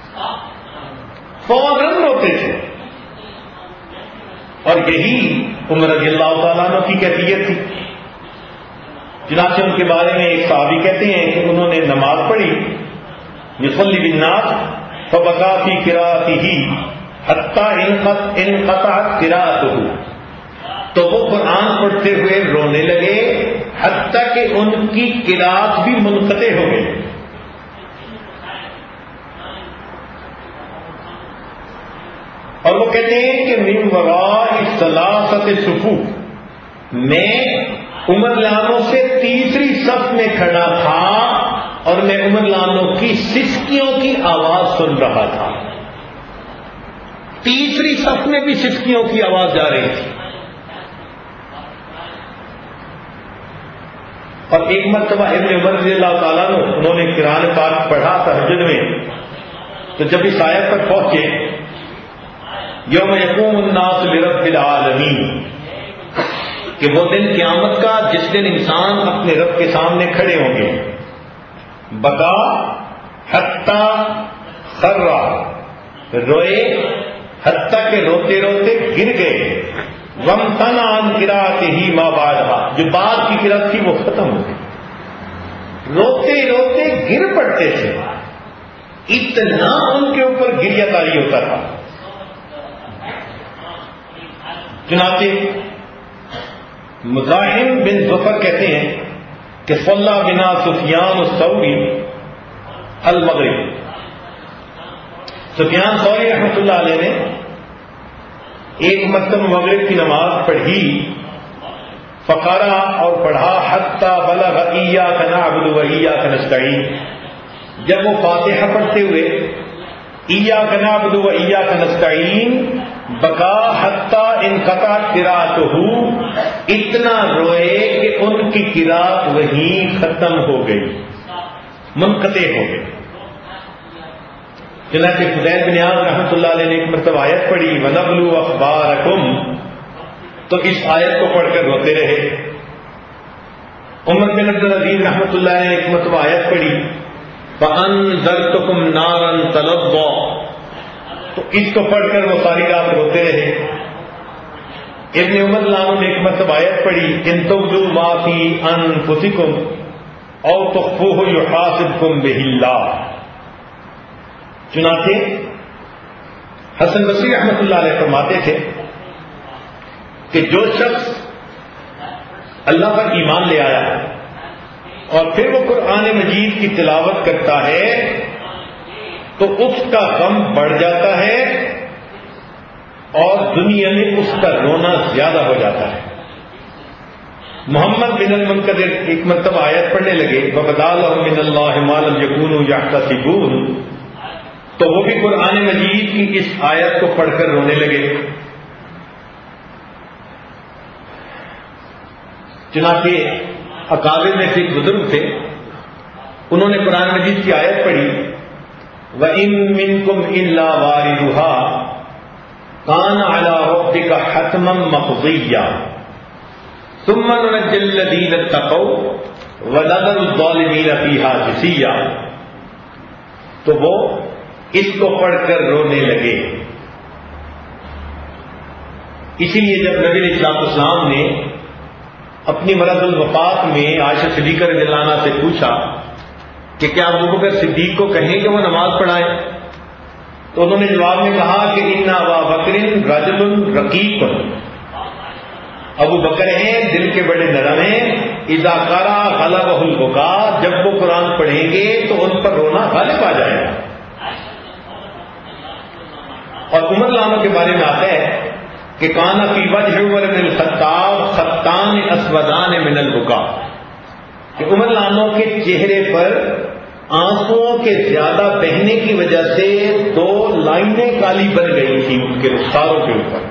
فوراً روتے تھے۔ اور یہی عمر رضی اللہ تعالیٰ عنہ کی کیفیت تھی۔ چنانچہ ان کے بارے میں ایک صحابی کہتے ہیں کہ انہوں نے نماز پڑھی، یصلی بالناس فبکا فی قراءتہ حتی انقطعت قراءتہ، تو وہ قرآن پڑھتے ہوئے رونے لگے حتیٰ کہ ان کی قراءت بھی منقطع ہو گئی۔ اور وہ کہتے ہیں کہ من وراء ثلاثۃ صفوف، میں عمر لانوں سے تیسری صف میں کھڑا تھا اور میں عمر لانوں کی سسکیوں کی آواز سن رہا تھا۔ تیسری صف میں بھی سسکیوں کی آواز جا رہی تھی۔ اور ایک مرتبہ ابن عمر رضی اللہ تعالیٰ عنہ انہوں نے قرآن پاک پڑھا تہجد میں، تو جب اس آیت پر پہنچے یوم یقوم الناس لرب العالمین، کہ وہ دن قیامت کا جس دن انسان اپنے رب کے سامنے کھڑے ہوں گے، بکا حتی خرا، روئے حتیٰ کہ روتے روتے گر گئے، وامتنع عن قراءتہ ما بعدہا، جو بعد کی قراءت تھی وہ ختم ہو گئی، روتے روتے گر پڑتے تھے، اتنا ان کے اوپر گریہ طاری ہوتا تھا۔ چنانچہ مزاحم بن ظفر کہتے ہیں کہ صلی بنا سفیان الثوری المغرب، سفیان ثوری رحمۃ اللہ علیہ نے ایک مرتبہ مغرب کی نماز پڑھی، فقرا اور پڑھا حتی بلغ ایاک نعبد و ایاک نستعین، جب وہ فاتحہ پڑھتے ہوئے ایاک نعبد و ایاک نستعین بکا حتی انقطعت قراءتہ، اتنا روئے کہ ان کی قراءت وہیں ختم ہو گئی، منقطع ہو گئی۔ چنانچہ فضیل بن عیاض رحمۃ اللہ علیہ نے ایک مرتبہ آیت پڑھی وَنَبْلُوَ أَخْبَارَكُمْ، تو اس آیت کو پڑھ کر روتے رہے۔ عمر بن عبد العزیز رحمۃ اللہ علیہ نے ایک مرتبہ آیت پڑھی فَأَنذَرْتُكُمْ نَارًا تَلَظَّىٰ، تو اس کو پڑھ کر وہ ساری رات روتے رہے۔ ابن عمر لانو نے ایک مرتبہ آیت پڑھی ان تبدوا ما فی انفسکم او تخفوہ یحاسبکم بہ اللہ۔ چنانچہ حسن بصری رحمۃ اللہ علیہ فرماتے تھے کہ جو شخص اللہ پر ایمان لے آیا اور پھر وہ قرآن مجید کی تلاوت کرتا ہے تو اس کا غم بڑھ جاتا ہے اور دنیا میں اس کا رونا زیادہ ہو جاتا ہے۔ محمد بن المنکدر ایک مرتبہ آیت پڑھنے لگے وَبَدَا لَهُم مِّنَ اللَّهِ مَا لَمْ يَكُونُوا يَحْتَسِبُونَ، تو وہ بھی قرآن مجید کی اس آیت کو پڑھ کر رونے لگے۔ چنانچہ اکابر میں سے ایک بزرگ تھے، انہوں نے قرآن مجید کی آیت پڑھی وَإِن مِّنكُمْ إِلَّا وَارِدُهَا كَانَ عَلَىٰ رَبِّكَ حَتْمًا مَّقْضِيًّا، ثم ننجي الذين اتقوا ونذر الظالمين فيها جثيا، تو وہ اس کو پڑھ کر رونے لگے۔ اسی لیے جب نبی علیہ السلام نے اپنی مرض الوفات میں عائشہ صدیقہ رضی اللہ عنہا سے پوچھا کہ کیا ابوبکر صدیق کو کہیں کہ وہ نماز پڑھائیں، تو انہوں نے جواب میں کہا کہ ان ابا بکر رجل رقیق، ابو بکر ہیں دل کے بڑے نرم ہیں، اذا قرأ غلبہ البکاء، جب وہ قرآن پڑھیں گے تو ان پر رونا غالب آ جائے گا۔ اور عمر لانا کے بارے میں آتا ہے کہ کان فی وجہ عمر بن الخطاب خطان اسودان من البکاء، کہ عمر لانوں کے چہرے پر آنسوؤں کے زیادہ بہنے کی وجہ سے 2 لائنیں کالی بن گئی تھی ان کے رخساروں کے اوپر،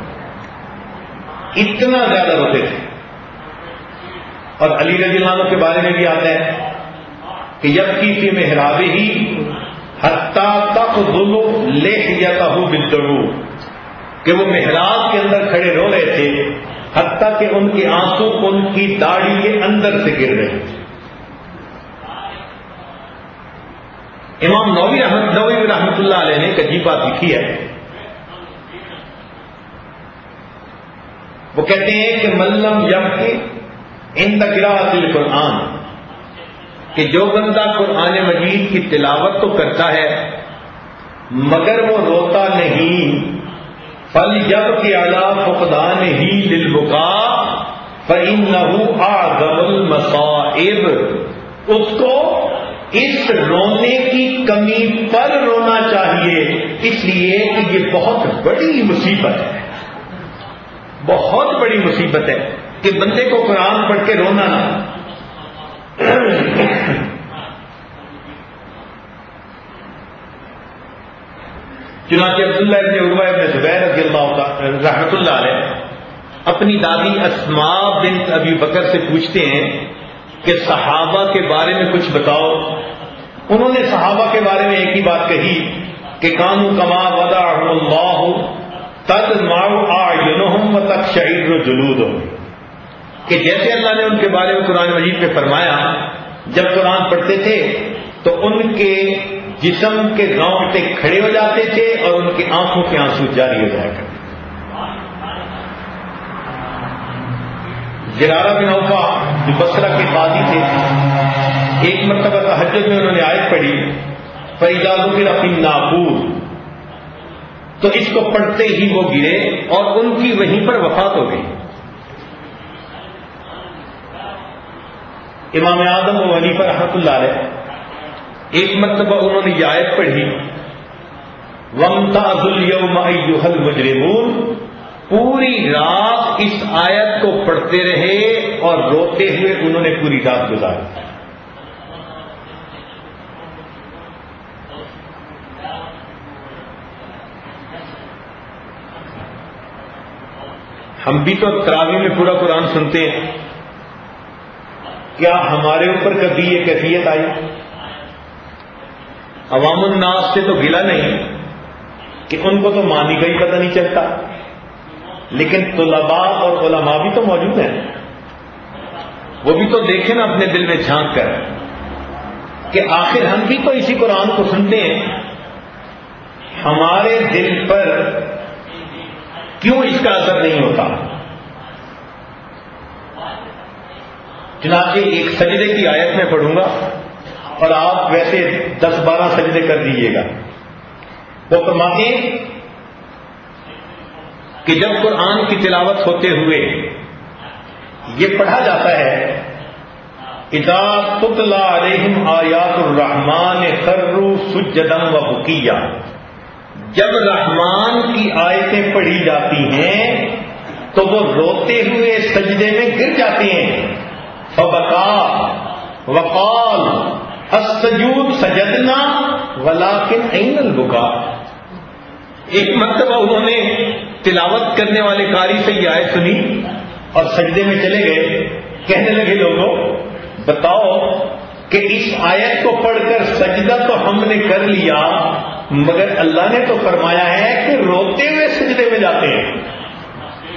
اتنا زیادہ روتے تھے۔ اور علی رضی اللہ عنہ کے بارے میں بھی آتا ہے کہ یبکی فی محرابہ حتی تخضل لحیتہ بالدموع، کہ وہ محراب کے اندر کھڑے رو رہے تھے حتیٰ کہ ان کے آنسو ان کی داڑھی کے اندر سے گر رہے تھے۔ امام نووی رحمۃ اللہ علیہ نے ایک عجیب بات لکھی ہے، وہ کہتے ہیں کہ ملم یبکی عند قراءۃ القرآن، کہ جو بندہ قرآن مجید کی تلاوت تو کرتا ہے مگر وہ روتا نہیں، فَلْيَبْكِ عَلَىٰ فُقْدَانِهِ لِلْبُكَاءِ فَإِنَّهُ أَعْظَمُ الْمَصَائِبِ، اس کو اس رونے کی کمی پر رونا چاہیے، اس لیے کہ یہ بہت بڑی مصیبت ہے، بہت بڑی مصیبت ہے کہ بندے کو قرآن پڑھ کے رونا نہ۔ چنانچہ عبداللہ ابن عروہ ابن زبیر رضی اللہ رحمۃ اللہ علیہ اپنی دادی اسماء بنت ابی بکر سے پوچھتے ہیں کہ صحابہ کے بارے میں کچھ بتاؤ۔ انہوں نے صحابہ کے بارے میں ایک ہی بات کہی کہ کانوا کما ودعهم اللہ تدمع اعینہم وتقشعر جلودہم، کہ جیسے اللہ نے ان کے بارے میں قرآن مجید میں فرمایا جب قرآن پڑھتے تھے تو ان کے جسم کے رونگٹے کھڑے ہو جاتے تھے اور ان کی آنکھوں کے آنسو جاری ہو جایا کرتے۔ زرارہ بن اوفا جو بصرہ کے قاضی تھے، ایک مرتبہ تہجد میں انہوں نے آیت پڑھی فَإِذَا ذُكِرَ فِي النَّاقُورِ، تو اس کو پڑھتے ہی وہ گرے اور ان کی وہیں پر وفات ہو گئی۔ امام اعظم و حنیفہ رحمۃ اللہ علیہ ایک مرتبہ انہوں نے یہ آیت پڑھی وَامْتَازُوا الْيَوْمَ أَيُّهَا الْمُجْرِمُونَ، پوری رات اس آیت کو پڑھتے رہے اور روتے ہوئے انہوں نے پوری رات گزاری۔ ہم بھی تو تراویح میں پورا قرآن سنتے ہیں، کیا ہمارے اوپر کبھی یہ کیفیت آئی؟ عوام الناس سے تو گلا نہیں کہ ان کو تو معنی کا ہی پتہ نہیں چلتا، لیکن طلباء اور علماء بھی تو موجود ہیں، وہ بھی تو دیکھیں نا اپنے دل میں جھانک کر کہ آخر ہم بھی تو اسی قرآن کو سنتے ہیں، ہمارے دل پر کیوں اس کا اثر نہیں ہوتا؟ چنانچہ ایک سجدے کی آیت میں پڑھوں گا اور آپ ویسے 10-12 سجدے کر دیجیے گا۔ وہ فرماتے ہیں کہ جب قرآن کی تلاوت ہوتے ہوئے یہ پڑھا جاتا ہے اذا تتلی علیہم آیات الرحمن خروا سجدا وبکیا، جب رحمان کی آیتیں پڑھی جاتی ہیں تو وہ روتے ہوئے سجدے میں گر جاتے ہیں۔ فبکا وقال السجود سجدنا ولکن این البکا، ایک مرتبہ انہوں نے تلاوت کرنے والے قاری سے یہ آیت سنی اور سجدے میں چلے گئے، کہنے لگے لوگوں بتاؤ کہ اس آیت کو پڑھ کر سجدہ تو ہم نے کر لیا مگر اللہ نے تو فرمایا ہے کہ روتے ہوئے سجدے میں جاتے ہیں۔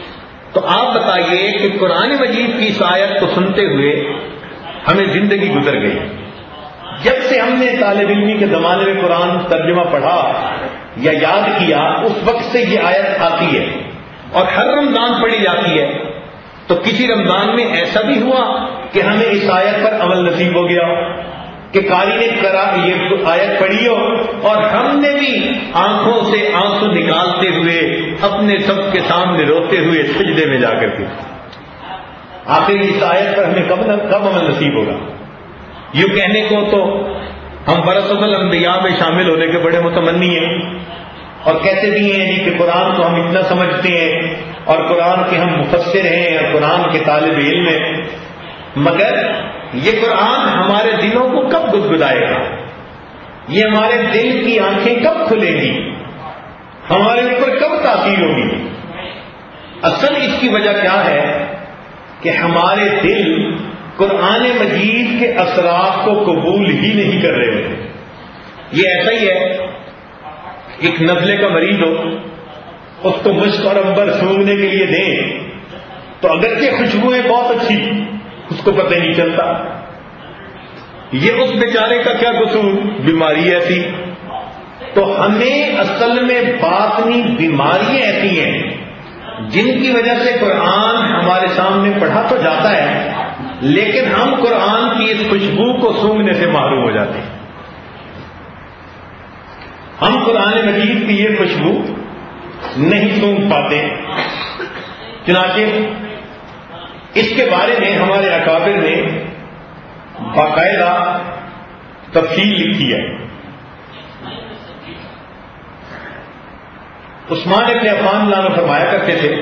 تو آپ بتائیے کہ قرآن مجید کی اس آیت کو سنتے ہوئے ہمیں زندگی گزر گئی. جب سے ہم نے طالب علمی کے زمانے میں قرآن ترجمہ پڑھا یا یاد کیا اس وقت سے یہ آیت آتی ہے اور ہر رمضان پڑھی جاتی ہے. تو کسی رمضان میں ایسا بھی ہوا کہ ہمیں اس آیت پر عمل نصیب ہو گیا کہ قاری نے یہ آیت پڑھی ہو اور ہم نے بھی آنکھوں سے آنسو نکالتے ہوئے اپنے سب کے سامنے روتے ہوئے سجدے میں جا کر کے آخر اس آیت پر ہمیں کب عمل نصیب ہوگا؟ یوں کہنے کو تو ہم ورثۃ الانبیاء میں شامل ہونے کے بڑے متمنی ہیں اور کہتے بھی ہیں جی کہ قرآن کو ہم اتنا سمجھتے ہیں اور قرآن کے ہم مفسر ہیں اور قرآن کے طالب علم ہیں، مگر یہ قرآن ہمارے دلوں کو کب گدگدائے گا؟ یہ ہمارے دل کی آنکھیں کب کھلیں گی؟ ہمارے اوپر کب تاثیر ہوگی؟ اصل اس کی وجہ کیا ہے کہ ہمارے دل قرآن مجید کے اثرات کو قبول ہی نہیں کر رہے ہوتے. یہ ایسا ہی ہے، ایک نزلے کا مریض ہو، اس کو مشک اور عنبر سونگھنے کے لیے دیں تو اگرچہ خوشبوئیں بہت اچھی اس کو پتہ نہیں چلتا. یہ اس بیچارے کا کیا قصور، بیماری ایسی. تو ہمیں اصل میں باطنی بیماریاں ایسی ہیں جن کی وجہ سے قرآن ہمارے سامنے پڑھا تو جاتا ہے لیکن ہم قرآن کی اس خوشبو کو سونگھنے سے محروم ہو جاتے ہیں. ہم قرآن مجید کی یہ خوشبو نہیں سونگھ پاتے. چنانچہ اس کے بارے میں ہمارے اکابر نے باقاعدہ تفصیل لکھی ہے. عثمان ابن عفان لانا فرمایا کرتے تھے،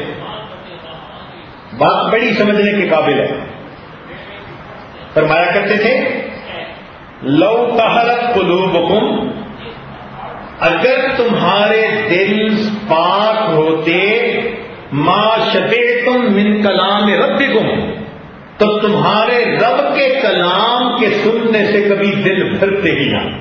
بات بڑی سمجھنے کے قابل ہے. فرمایا کرتے تھے لو طہرت قلوبکم، اگر تمہارے دل پاک ہوتے، ما شبعتم من کلام ربکم، تو تمہارے رب کے کلام کے سننے سے کبھی دل بھرتے ہی نہ.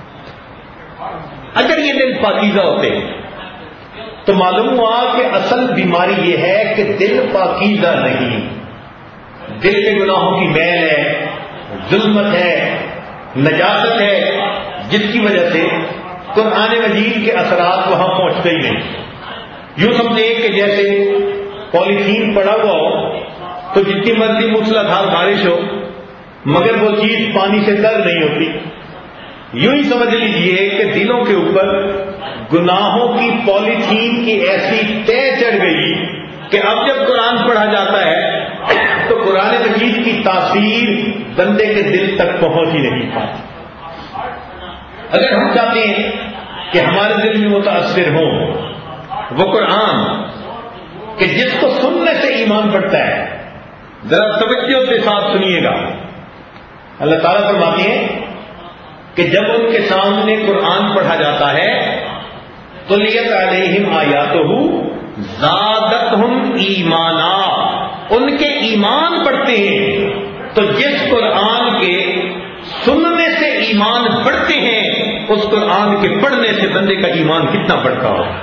اگر یہ دل پاکیزہ ہوتے تو معلوم ہوا کہ اصل بیماری یہ ہے کہ دل پاکیزہ نہیں، دل کے گناہوں کی میل ہے، ظلمت ہے، نجاست ہے، جس کی وجہ سے قرآن مجید کے اثرات وہاں پہنچتے ہی نہیں. یوں سمجھے کہ جیسے پولیتھین پڑا ہوا ہو تو جتنی مرضی موسلادھار بارش ہو مگر وہ چیز پانی سے تر نہیں ہوتی. یوں ہی سمجھ لیجئے کہ دلوں کے اوپر گناہوں کی پولیتھین کی ایسی طے چڑھ گئی کہ اب جب قرآن پڑھا جاتا ہے تو قرآن مجید کی تاثیر بندے کے دل تک پہنچ ہی نہیں پاتی. اگر ہم چاہتے ہیں کہ ہمارے دل میں متاثر ہوں وہ قرآن کہ جس کو سننے سے ایمان بڑھتا ہے، ذرا توجہ کے ساتھ سنیے گا. اللہ تعالیٰ فرماتے ہیں کہ جب ان کے سامنے قرآن پڑھا جاتا ہے تو لیت علیہم آیاتہ زادتہم ایمانا، ان کے ایمان بڑھتے ہیں. تو جس قرآن کے سننے سے ایمان بڑھتے ہیں اس قرآن کے پڑھنے سے بندے کا ایمان کتنا بڑھتا ہوگا.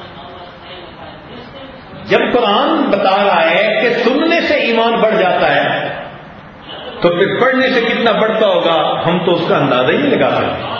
جب قرآن بتا رہا ہے کہ سننے سے ایمان بڑھ جاتا ہے تو پھر پڑھنے سے کتنا بڑھتا ہوگا ہم تو اس کا اندازہ ہی نہیں لگا سکتے.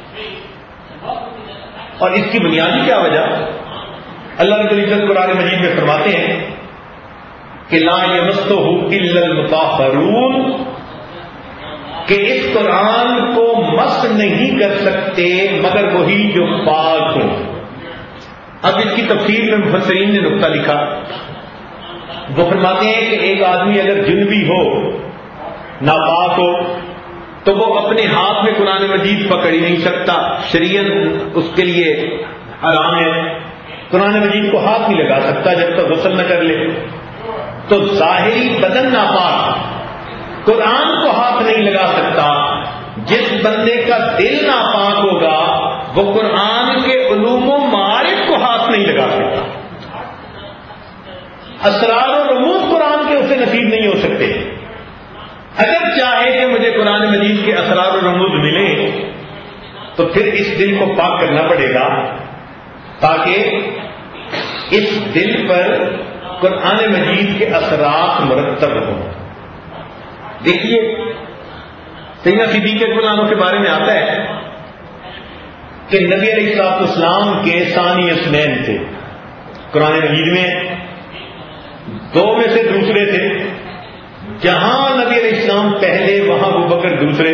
اور اس کی بنیادی کیا وجہ؟ اللہ رب العزت قرآن مجید میں فرماتے ہیں کہ لا یمسہ الا المطہرون، کہ اس قرآن کو مس نہیں کر سکتے مگر وہی جو پاک ہوں. اب اس کی تفسیر میں مفسرین نے نقطہ لکھا. وہ فرماتے ہیں کہ ایک آدمی اگر جنبی ہو، ناپاک ہو، تو وہ اپنے ہاتھ میں قرآن مجید پکڑ ہی نہیں سکتا، شریعت اس کے لیے حرام ہے. قرآن مجید کو ہاتھ نہیں لگا سکتا جب تک غسل نہ کر لے. تو ظاہری بدن ناپاک، قرآن کو ہاتھ نہیں لگا سکتا. جس بندے کا دل ناپاک ہوگا وہ قرآن کے علوم و معارف کو ہاتھ نہیں لگا سکتا. اسرار و رموز قرآن کے اسے نصیب نہیں ہو سکتے. اگر چاہے کہ مجھے قرآن مجید کے اسرار و رموز ملیں تو پھر اس دل کو پاک کرنا پڑے گا تاکہ اس دل پر قرآن مجید کے اثرات مرتب ہوں. دیکھیے سیدنا صدیق اکبر عنہ کے بارے میں آتا ہے کہ نبی علیہ السلام کے ثانی اثنین تھے. قرآن مجید میں دو میں سے دوسرے تھے. جہاں نبی علیہ السلام پہلے وہاں ابوبکر دوسرے.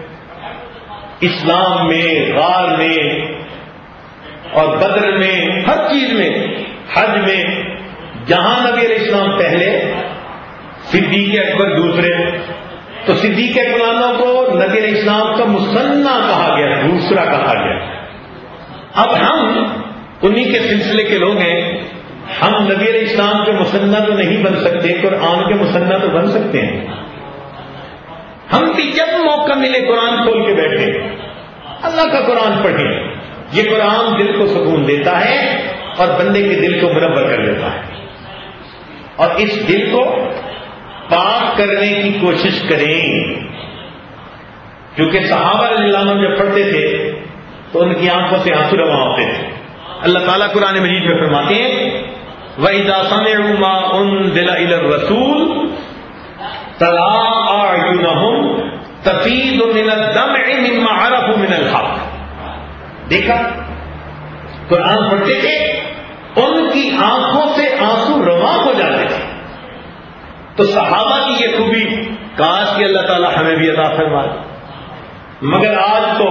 اسلام میں، غار میں اور بدر میں، ہر چیز میں، حج میں، جہاں نبی علیہ السلام پہلے صدیق اکبر دوسرے. تو صدیق اکبر کو نبی علیہ السلام کا مثنیٰ کہا گیا، دوسرا کہا گیا. اب ہم انہی کے سلسلے کے لوگ ہیں. ہم نبی علیہ السلام کے مثنیٰ تو نہیں بن سکتے، قرآن کے مثنیٰ تو بن سکتے ہیں. ہم بھی جب موقع ملے قرآن کھول کے بیٹھے، اللہ کا قرآن پڑھیں. یہ قرآن دل کو سکون دیتا ہے اور بندے کے دل کو منور کر دیتا ہے. اور اس دل کو پاک کرنے کی کوشش کریں. کیونکہ صحابہ رضی اللہ عنہ جب پڑھتے تھے تو ان کی آنکھوں سے آنسو رواں ہوتے تھے. اللہ تعالیٰ قرآن مجید میں فرماتے ہیں وَإِذَا سَمِعُوا مَا أُنزِلَ إِلَى الرَّسُولِ تَرَىٰ أَعْيُنَهُمْ تَفِيضُ مِنَ الدَّمْعِ مِمَّا عَرَفُوا مِنَ الْحَقِّ. دیکھا قرآن پڑھتے تھے، ان کی آنکھوں سے آنسو رواں ہو جاتے تھے. تو صحابہ کی یہ خوبی کاش کہ اللہ تعالیٰ ہمیں بھی عطا فرمائے. مگر آج تو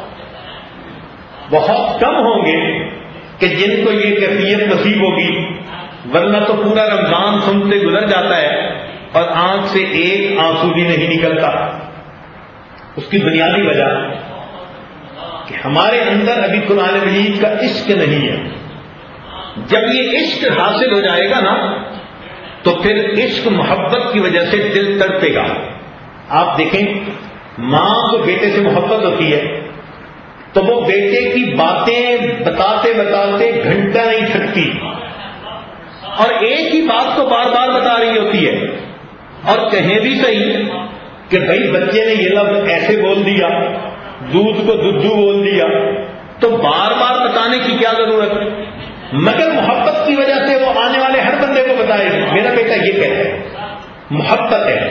بہت کم ہوں گے کہ جن کو یہ کیفیت نصیب ہوگی، ورنہ تو پورا رمضان سنتے گزر جاتا ہے اور آنکھ سے ایک آنسو بھی نہیں نکلتا. اس کی بنیادی وجہ کہ ہمارے اندر ابھی قرآن مجید کا عشق نہیں ہے. جب یہ عشق حاصل ہو جائے گا نا تو پھر عشق محبت کی وجہ سے دل تڑپے گا. آپ دیکھیں ماں کو بیٹے سے محبت ہوتی ہے تو وہ بیٹے کی باتیں بتاتے بتاتے گھنٹہ نہیں تھکتی اور ایک ہی بات کو بار بار بتا رہی ہوتی ہے. اور کہیں بھی صحیح کہ بھائی بچے نے یہ لفظ ایسے بول دیا، دودھ کو ددھو بول دیا، تو بار بار بتانے کی کیا ضرورت ہے. مگر محبت کی وجہ سے وہ آنے والے ہر بندے کو بتائے میرا بیٹا یہ کہتا ہے. محبت ہے،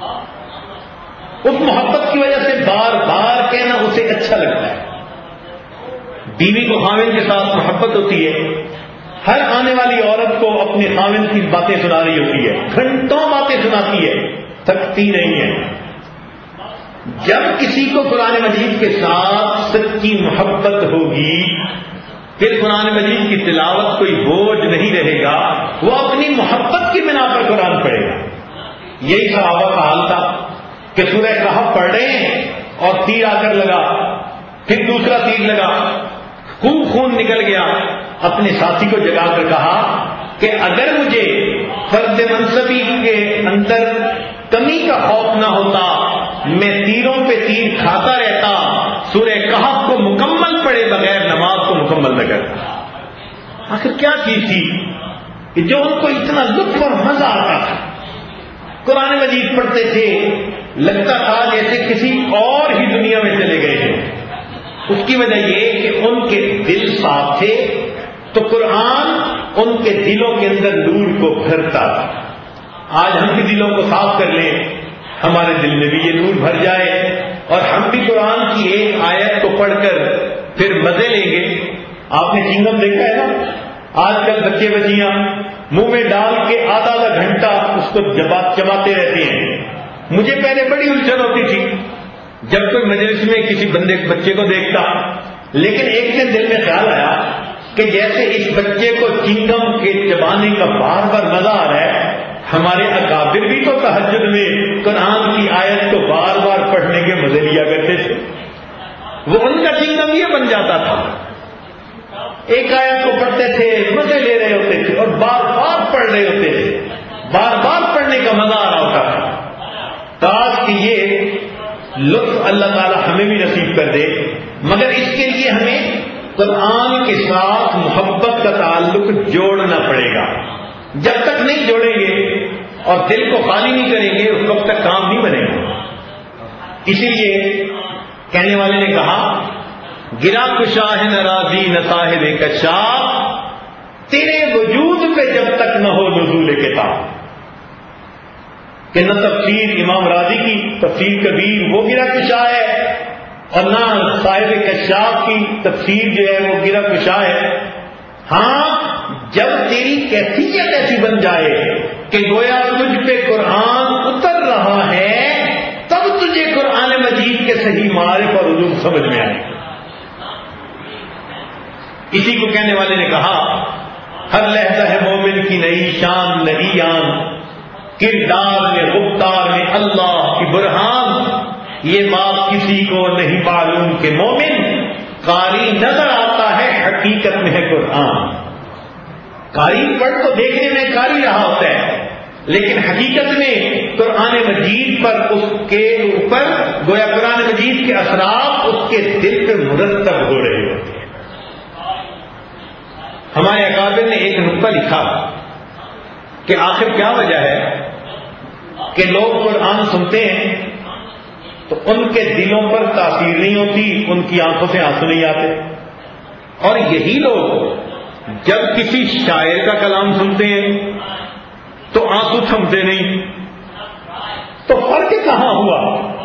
اس محبت کی وجہ سے بار بار کہنا اسے اچھا لگتا ہے. بیوی کو خاوند کے ساتھ محبت ہوتی ہے، ہر آنے والی عورت کو اپنے خاوند کی باتیں سنا رہی ہوتی ہے، گھنٹوں باتیں سناتی ہے، تھکتی نہیں ہے. جب کسی کو قرآن مجید کے ساتھ سچی محبت ہوگی پھر قرآن مجید کی تلاوت کوئی بوجھ نہیں رہے گا، وہ اپنی محبت کی بنا پر قرآن پڑھے گا. یہی صحابہ کا حال تھا کہ سورہ کہف پڑھ رہے ہیں اور تیر آ کر لگا، پھر دوسرا تیر لگا، خوب خون نکل گیا. اپنے ساتھی کو جگا کر کہا کہ اگر مجھے فرد منصبی کے اندر کمی کا خوف نہ ہوتا میں تیروں پہ تیر کھاتا رہتا، سورہ کہف کو مکمل پڑھے بغیر نماز کو مکمل نہ کرتا. آخر کیا چیز تھی کہ جو ان کو اتنا لطف اور مزہ آتا تھا. قرآن مجید پڑھتے تھے لگتا تھا جیسے کسی اور ہی دنیا میں چلے گئے ہیں. اس کی وجہ یہ کہ ان کے دل صاف تھے تو قرآن ان کے دلوں کے اندر نور کو بھرتا تھا. آج ہم بھی دلوں کو صاف کر لیں، ہمارے دل میں بھی یہ نور بھر جائے اور ہم بھی قرآن کی ایک آیت کو پڑھ کر پھر مزے لیں گے. آپ نے چنگم دیکھا ہے نا، آج کل بچے بچیاں منہ میں ڈال کے آدھا آدھا گھنٹہ اس کو چباتے رہتے ہیں. مجھے پہلے بڑی الجھن ہوتی تھی جب کوئی مجلس میں کسی بچے کو دیکھتا، لیکن ایک دن دل میں خیال آیا کہ جیسے اس بچے کو چنگم کے چبانے کا بار بار مزہ آ رہا ہے، ہمارے اکابر بھی تو تہجد میں قرآن کی آیت کو بار بار پڑھنے کے مزے لیا کرتے تھے. وہ ان کا چنگم یہ بن جاتا تھا، ایک آیت کو پڑھتے تھے مزے لے رہے ہوتے تھے اور بار بار پڑھ رہے ہوتے تھے، بار بار پڑھنے کا مزہ آ رہا ہوتا تھا. کاش کہ یہ لطف اللہ تعالی ہمیں بھی نصیب کر دے. مگر اس کے لیے ہمیں قرآن کے ساتھ محبت کا تعلق جوڑنا پڑے گا. جب تک نہیں جوڑیں گے اور دل کو خالی نہیں کریں گے اس وقت تک کام نہیں بنے گا. اسی لیے کہنے والے نے کہا گرا کشاہ ناراضی نہ صاحب کشاف، تیرے وجود پہ جب تک نہ ہو نزول کتاب، کہ نہ تفسیر امام راضی کی تفسیر کبیر وہ گرا کشا ہے، اور نہ صاحب کشاف کی تفسیر جو ہے وہ گرا کشا ہے۔ ہاں جب تیری کیفیت ایسی بن جائے کہ گویا تجھ پہ قرآن اتر رہا ہے، تب تجھے قرآن مجید کے صحیح معارف اور علوم سمجھ میں آئے۔ اسی کو کہنے والے نے کہا ہر لہجہ ہے مومن کی نئی شان نئی آن، کردار میں گفتار میں اللہ کی برہان، یہ بات کسی کو نہیں معلوم کہ مومن قاری نظر آتا ہے حقیقت میں ہے قرآن۔ قاری پڑھ تو دیکھنے میں قاری رہا ہوتا ہے، لیکن حقیقت میں قرآن مجید پر اس کے اوپر گویا قرآن مجید کے اثرات اس کے دل پہ مرتب ہو رہے ہوتے ہیں۔ ہمارے اکابر نے ایک نقطہ لکھا کہ آخر کیا وجہ ہے کہ لوگ قرآن سنتے ہیں تو ان کے دلوں پر تاثیر نہیں ہوتی، ان کی آنکھوں سے آنسو نہیں آتے، اور یہی لوگ جب کسی شاعر کا کلام سنتے ہیں تو آنسو تھمتے نہیں، تو فرق کہاں ہوا؟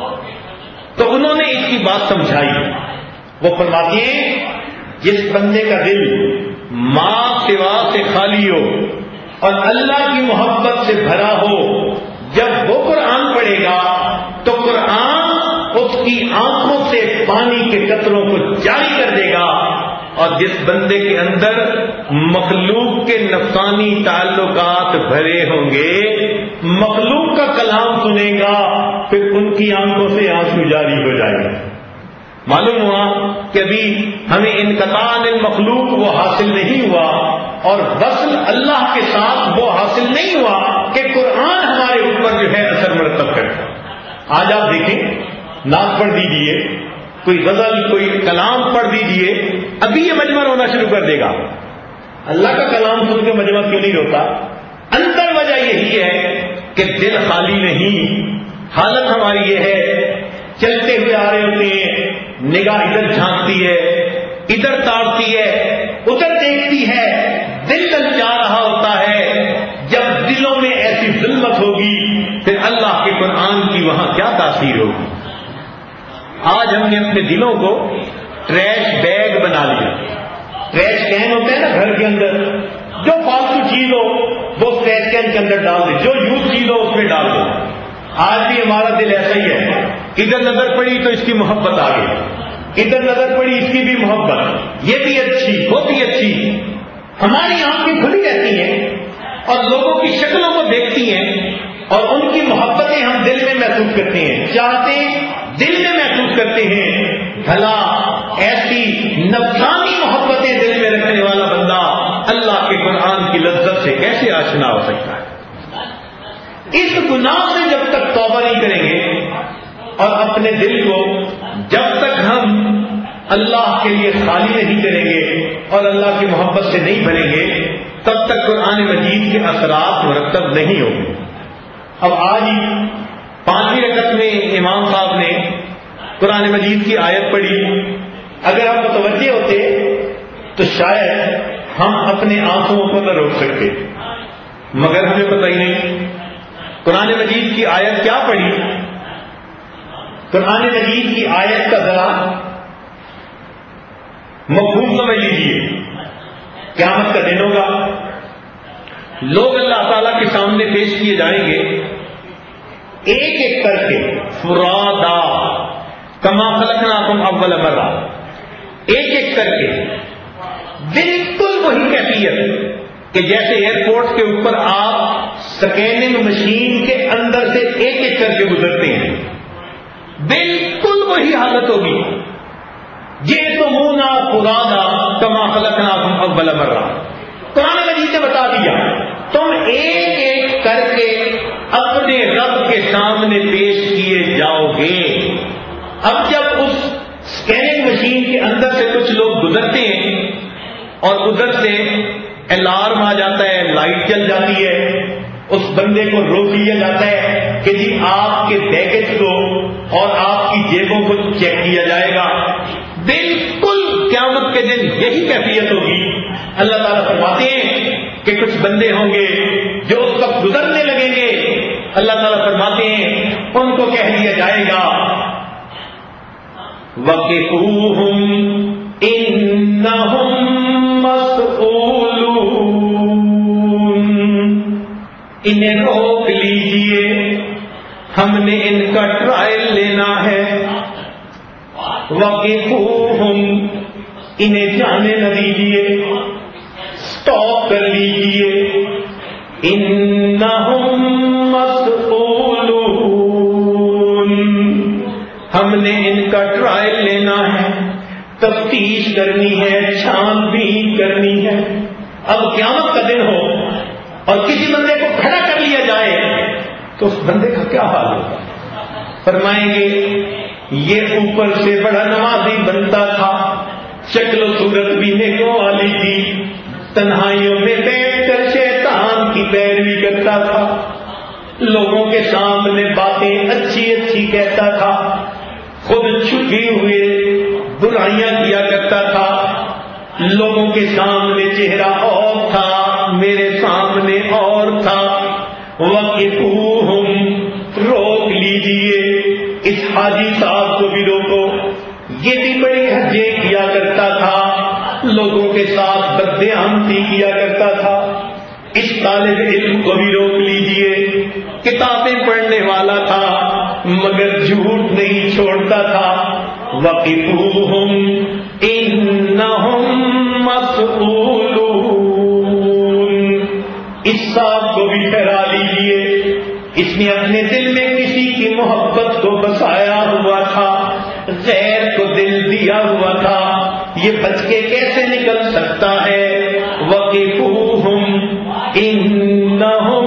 تو انہوں نے اس کی بات سمجھائی۔ وہ فرماتے ہیں جس بندے کا دل ماں سوا سے خالی ہو اور اللہ کی محبت سے بھرا ہو، جب وہ قرآن پڑھے گا تو قرآن اس کی آنکھوں سے پانی کے قطروں کو جاری کر دے گا، اور جس بندے کے اندر مخلوق کے نفسانی تعلقات بھرے ہوں گے، مخلوق کا کلام سنے گا، پھر ان کی آنکھوں سے آنسو جاری ہو جائے گا۔ معلوم ہوا کہ ابھی ہمیں انقطاع المخلوق وہ حاصل نہیں ہوا، اور وصل اللہ کے ساتھ وہ حاصل نہیں ہوا کہ قرآن ہمارے اوپر جو ہے اثر مرتب کرتا۔ آج آپ دیکھیں، نعت پڑھ دیجیے، کوئی غزل کوئی کلام پڑھ دیجیے، ابھی یہ مجمع رونا شروع کر دے گا۔ اللہ کا کلام سن کے مجمع کیوں نہیں روتا؟ اندر وجہ یہی ہے کہ دل خالی نہیں۔ حالت ہماری یہ ہے، چلتے ہوئے آ رہے ہوتے ہیں، نگاہ ادھر جھانکتی ہے، ادھر تاڑتی ہے، ادھر دیکھتی ہے، دل للچا رہا ہوتا ہے۔ جب دلوں میں ایسی ظلمت ہوگی پھر اللہ کے قرآن کی وہاں کیا تاثیر ہوگی؟ آج ہم نے اپنے دلوں کو ٹریش بیگ بنا لیا۔ ٹریش کین ہوتا ہے نا گھر کے اندر، جو فالتو چیز ہو وہ ٹریش کین کے اندر ڈال دے، جو یوز چیز ہو اس میں ڈال دو۔ آج بھی ہمارا دل ایسا ہی ہے، ادھر نظر پڑی تو اس کی محبت آ گئی، ادھر نظر پڑی اس کی بھی محبت، یہ بھی اچھی وہ بھی اچھی۔ ہماری آنکھیں کھلی رہتی ہیں اور لوگوں کی شکلوں کو دیکھتی ہیں، اور ان کی محبتیں ہم دل میں محسوس کرتے ہیں، چاہتے دل میں محسوس کرتے ہیں۔ بھلا ایسی نفسانی محبتیں دل میں رکھنے والا بندہ اللہ کے قرآن کی لذت سے کیسے آشنا ہو سکتا ہے؟ اس گناہ سے جب تک توبہ نہیں کریں گے اور اپنے دل کو جب تک ہم اللہ کے لیے خالی نہیں کریں گے اور اللہ کی محبت سے نہیں بھریں گے، تب تک قرآن مجید کے اثرات مرتب نہیں ہوں گے۔ اب آج 5ویں رکعت میں امام صاحب نے قرآن مجید کی آیت پڑھی، اگر ہم متوجہ ہوتے تو شاید ہم اپنے آنسوں کو نہ روک سکتے، مگر ہمیں پتہ ہی نہیں۔ قرآن مجید کی آیت کیا پڑھی؟ قرآن مجید کی آیت کا ذرا مفہوم سمجھ لیجیے۔ قیامت کا دن ہوگا، لوگ اللہ تعالیٰ کے سامنے پیش کیے جائیں گے، ایک ایک کر کے فرادا کما خلقناکم اول مرہ، ایک ایک کر کے، بالکل وہی کیفیت کہ جیسے ایئرپورٹ کے اوپر آپ سکیننگ مشین کے اندر سے ایک ایک کر کے گزرتے ہیں، بالکل وہی حالت ہوگی۔ جئتمونا فرادا کما خلقناکم اول مرہ، قرآن مجید نے بتا دیا تم ایک ایک کر کے اپنے رب کے سامنے پیش کیے جاؤ گے۔ اب جب اس سکیننگ مشین کے اندر سے کچھ لوگ گزرتے ہیں اور ادھر سے الارم آ جاتا ہے، لائٹ جل جاتی ہے، اس بندے کو روک لیا جاتا ہے کہ جی آپ کے بیگیج کو اور آپ کی جیبوں کو چیک کیا جائے گا۔ بالکل قیامت کے دن یہی کیفیت ہوگی۔ اللہ تعالیٰ فرماتے ہیں کہ کچھ بندے ہوں گے جو اس وقت گزرنے لگیں گے، اللہ تعالیٰ فرماتے ہیں ان کو کہہ دیا جائے گا وَقِفُوهُمْ إِنَّهُمْ مَسْئُولُونَ، انہیں روک لیجئے، ہم نے ان کا ٹرائل لینا ہے۔ وَقِفُوهُمْ، انہیں جانے نہ دیجئے، سٹاپ کر لیجئے۔ إِنَّهُمْ مسئولون، ہم نے ان کا ٹرائل لینا ہے، تفتیش کرنی ہے، چھان بین کرنی ہے۔ اب قیامت کا دن ہو اور کسی بندے کو کھڑا کر لیا جائے تو اس بندے کا کیا حال ہوگا؟ فرمائیں گے یہ اوپر سے بڑا نمازی بنتا تھا، شکل و صورت بھی نیکوں والی تھی، تنہائیوں میں بیٹھ کر شیطان کی پیروی کرتا تھا، لوگوں کے سامنے باتیں اچھی اچھی کہتا تھا، خود چھپے ہوئے برائیاں کیا کرتا تھا، لوگوں کے سامنے چہرہ اور تھا، میرے سامنے اور تھا۔ وَقِفُوهُمْ، روک لیجئے، اس حاجی صاحب کو بھی روکو، یہ بھی بڑی حجیں کیا کرتا تھا، لوگوں کے ساتھ بددیانتی کیا کرتا تھا۔ اس طالب علم کو بھی روک لیجئے، کتابیں پڑھنے والا تھا مگر جھوٹ نہیں چھوڑتا تھا۔ وَقِفُوهُمْ إِنَّهُمْ مَسْئُولُونَ، اس صاحب کو بھی ٹھہرا لیجئے، اس نے اپنے دل میں کسی کی محبت کو بسایا ہوا تھا، غیر کو دل دیا ہوا تھا، یہ بچ کے کیسے نکل سکتا ہے؟ وَقِفُوهُمْ إِنَّهُمْ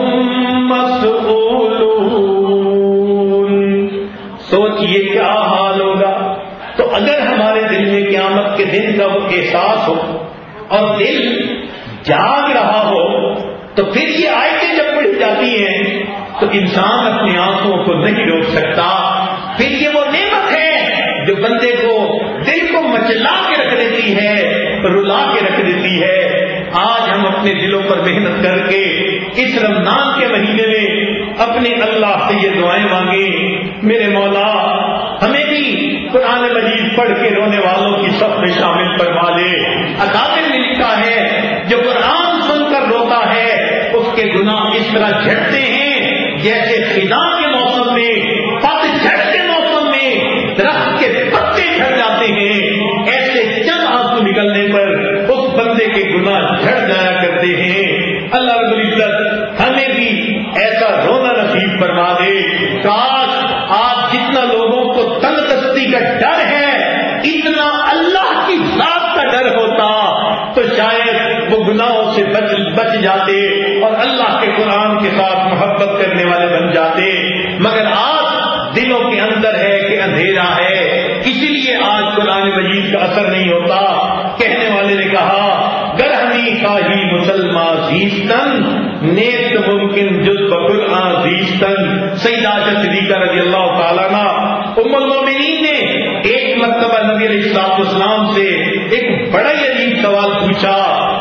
مسئولون، سوچئے کیا حال ہوگا۔ تو اگر ہمارے دل میں قیامت کے دن کا وہ احساس ہو اور دل جاگ رہا ہو تو پھر یہ آیتیں جب پڑھی جاتی ہیں تو انسان اپنی آنکھوں کو نہیں روک سکتا۔ پھر یہ وہ نعمت ہے جو بندے کو دل کو مچلا کے رکھ دیتی ہے، رلا کے رکھ دیتی ہے۔ آج ہم اپنے دلوں پر محنت کر کے اس رمضان کے مہینے میں اپنے اللہ سے یہ دعائیں مانگیں، میرے مولا ہمیں بھی قرآن مجید پڑھ کے رونے والوں کی صف میں شامل فرما لے۔ اکابر نے لکھا ہے جو قرآن سن کر روتا ہے اس کے گناہ اس طرح جھڑتے ہیں جیسے خزاں کے موسم میں، پت جھڑ کے موسم میں درخت کے پتے جھڑ جاتے ہیں، ایسے چند آنسو نکلنے پر اس بندے کے گناہ جھڑ جایا کرتے ہیں۔ اللہ رب العزت ہمیں بھی ایسا رونا نصیب فرما دے۔ کاش آج جتنا لوگوں کو تنگ دستی کا ڈر ہے اتنا اللہ کی ذات کا ڈر ہوتا تو شاید وہ گناہوں سے بچ جاتے اور اللہ کے قرآن کے ساتھ محبت کرنے والے بن جاتے، مگر آج دلوں کے اندر ہے کہ اندھیرا ہے، اسی لیے آج قرآن مجید کا اثر نہیں ہوتا۔ کہنے والے نے کہا گر ہمیں خواہی مسلمان زیستن نیت ممکن جز بقرآن زیستن۔ سیدہ عائشہ صدیقہ رضی اللہ تعالیٰ عنہ ام المومنین نے ایک مرتبہ نبی علیہ السلام سے ایک بڑا ہی عجیب سوال پوچھا،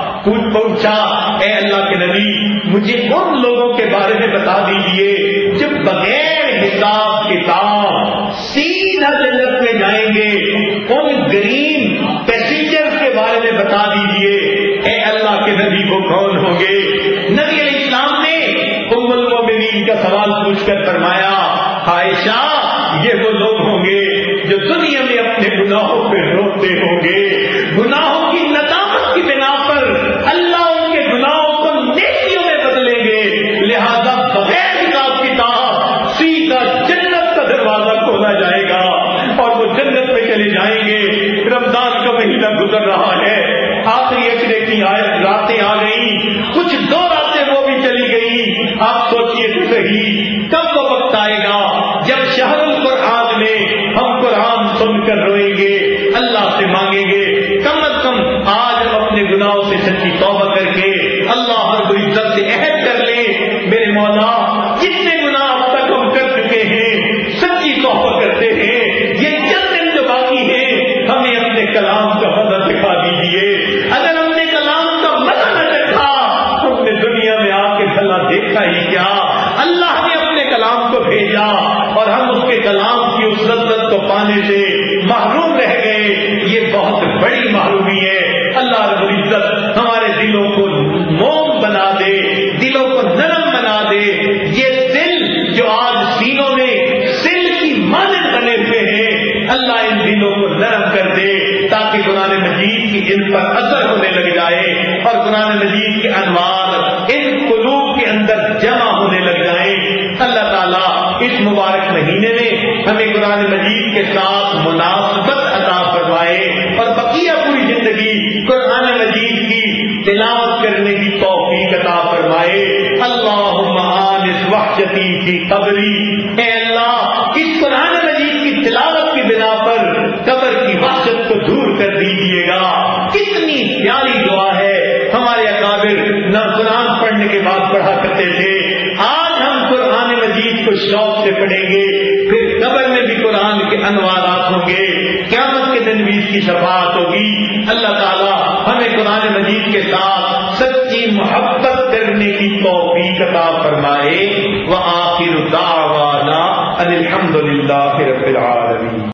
اے اللہ کے نبی مجھے ان لوگوں کے بارے میں بتا دیجئے جو بغیر حساب کتاب سیدھا جنت میں جائیں گے، ان گرین پیسنجر کے بارے میں بتا دیجئے اے اللہ کے نبی وہ کون ہوں گے؟ نبی علیہ السلام نے ام المومنین کا سوال پوچھ کر فرمایا عائشہ یہ وہ لوگ ہوں گے جو دنیا میں اپنے گناہوں پہ روتے ہوں گے، گناہوں کی ندامت کی بنا پر اللہ ان کے گناہوں کو نیکیوں میں بدلیں گے، لہذا بغیر حساب کتاب سیدھا جنت کا دروازہ کھولا جائے گا اور وہ جنت میں چلے جائیں گے۔ رمضان کا مہینہ گزر رہا ہے، آخری اشرے کی راتیں آ گئی، کچھ دو راتیں وہ بھی چلی گئی۔ آپ سوچئے تو صحیح کب وہ وقت آئے گا جب شہر القرآن میں ہم قرآن سن کر روئیں گے، اللہ سے مانگیں گے کم از کم آج ہم اپنے گناہوں سے سچی توبہ کر کے اللہ رب العزت سے عہد کر لیں میرے مولا جتنے گناہ اب تک ہم کر چکے ہیں سچی توبہ کرتے ہیں، یہ چند دن جو باقی ہیں ہمیں اپنے کلام کا مزہ دکھا دیجیے، اگر ہم نے کلام کا مزہ نہ چکھا ہم نے اللہ ان دلوں کو نرم کر دے تاکہ قرآن مجید کی ان پر اثر ہونے لگ جائے اور قرآن مجید کے انوار ان قلوب کے اندر جمع ہونے لگ جائیں۔ اللہ تعالیٰ اس مبارک مہینے میں ہمیں قرآن مجید کے ساتھ مناسبت عطا فرمائے اور بقیہ پوری زندگی قرآن مجید کی تلاوت کرنے کی توفیق عطا فرمائے۔ اللہم آنس وحشتی فی قبری، اے اللہ اس قرآن مجید کی تلاوت کی بنا پر قبر کی وحشت کو دور کر دیجیے گا۔ کتنی پیاری دعا ہے، ہمارے اکابر نہ قرآن پڑھنے کے بعد پڑھا کرتے تھے، آج ہم قرآن مجید کو شوق سے پڑھیں گے، پھر قبر میں بھی قرآن کے انوارات ہوں گے، قیامت کے دن بھی اس کی شفاعت ہوگی۔ اللہ تعالیٰ ہمیں قرآن مجید کے ساتھ سچی محبت کرنے کی توفیق عطا فرمائے۔ وآخر دعوانا ان الحمد للہ رب العالمین۔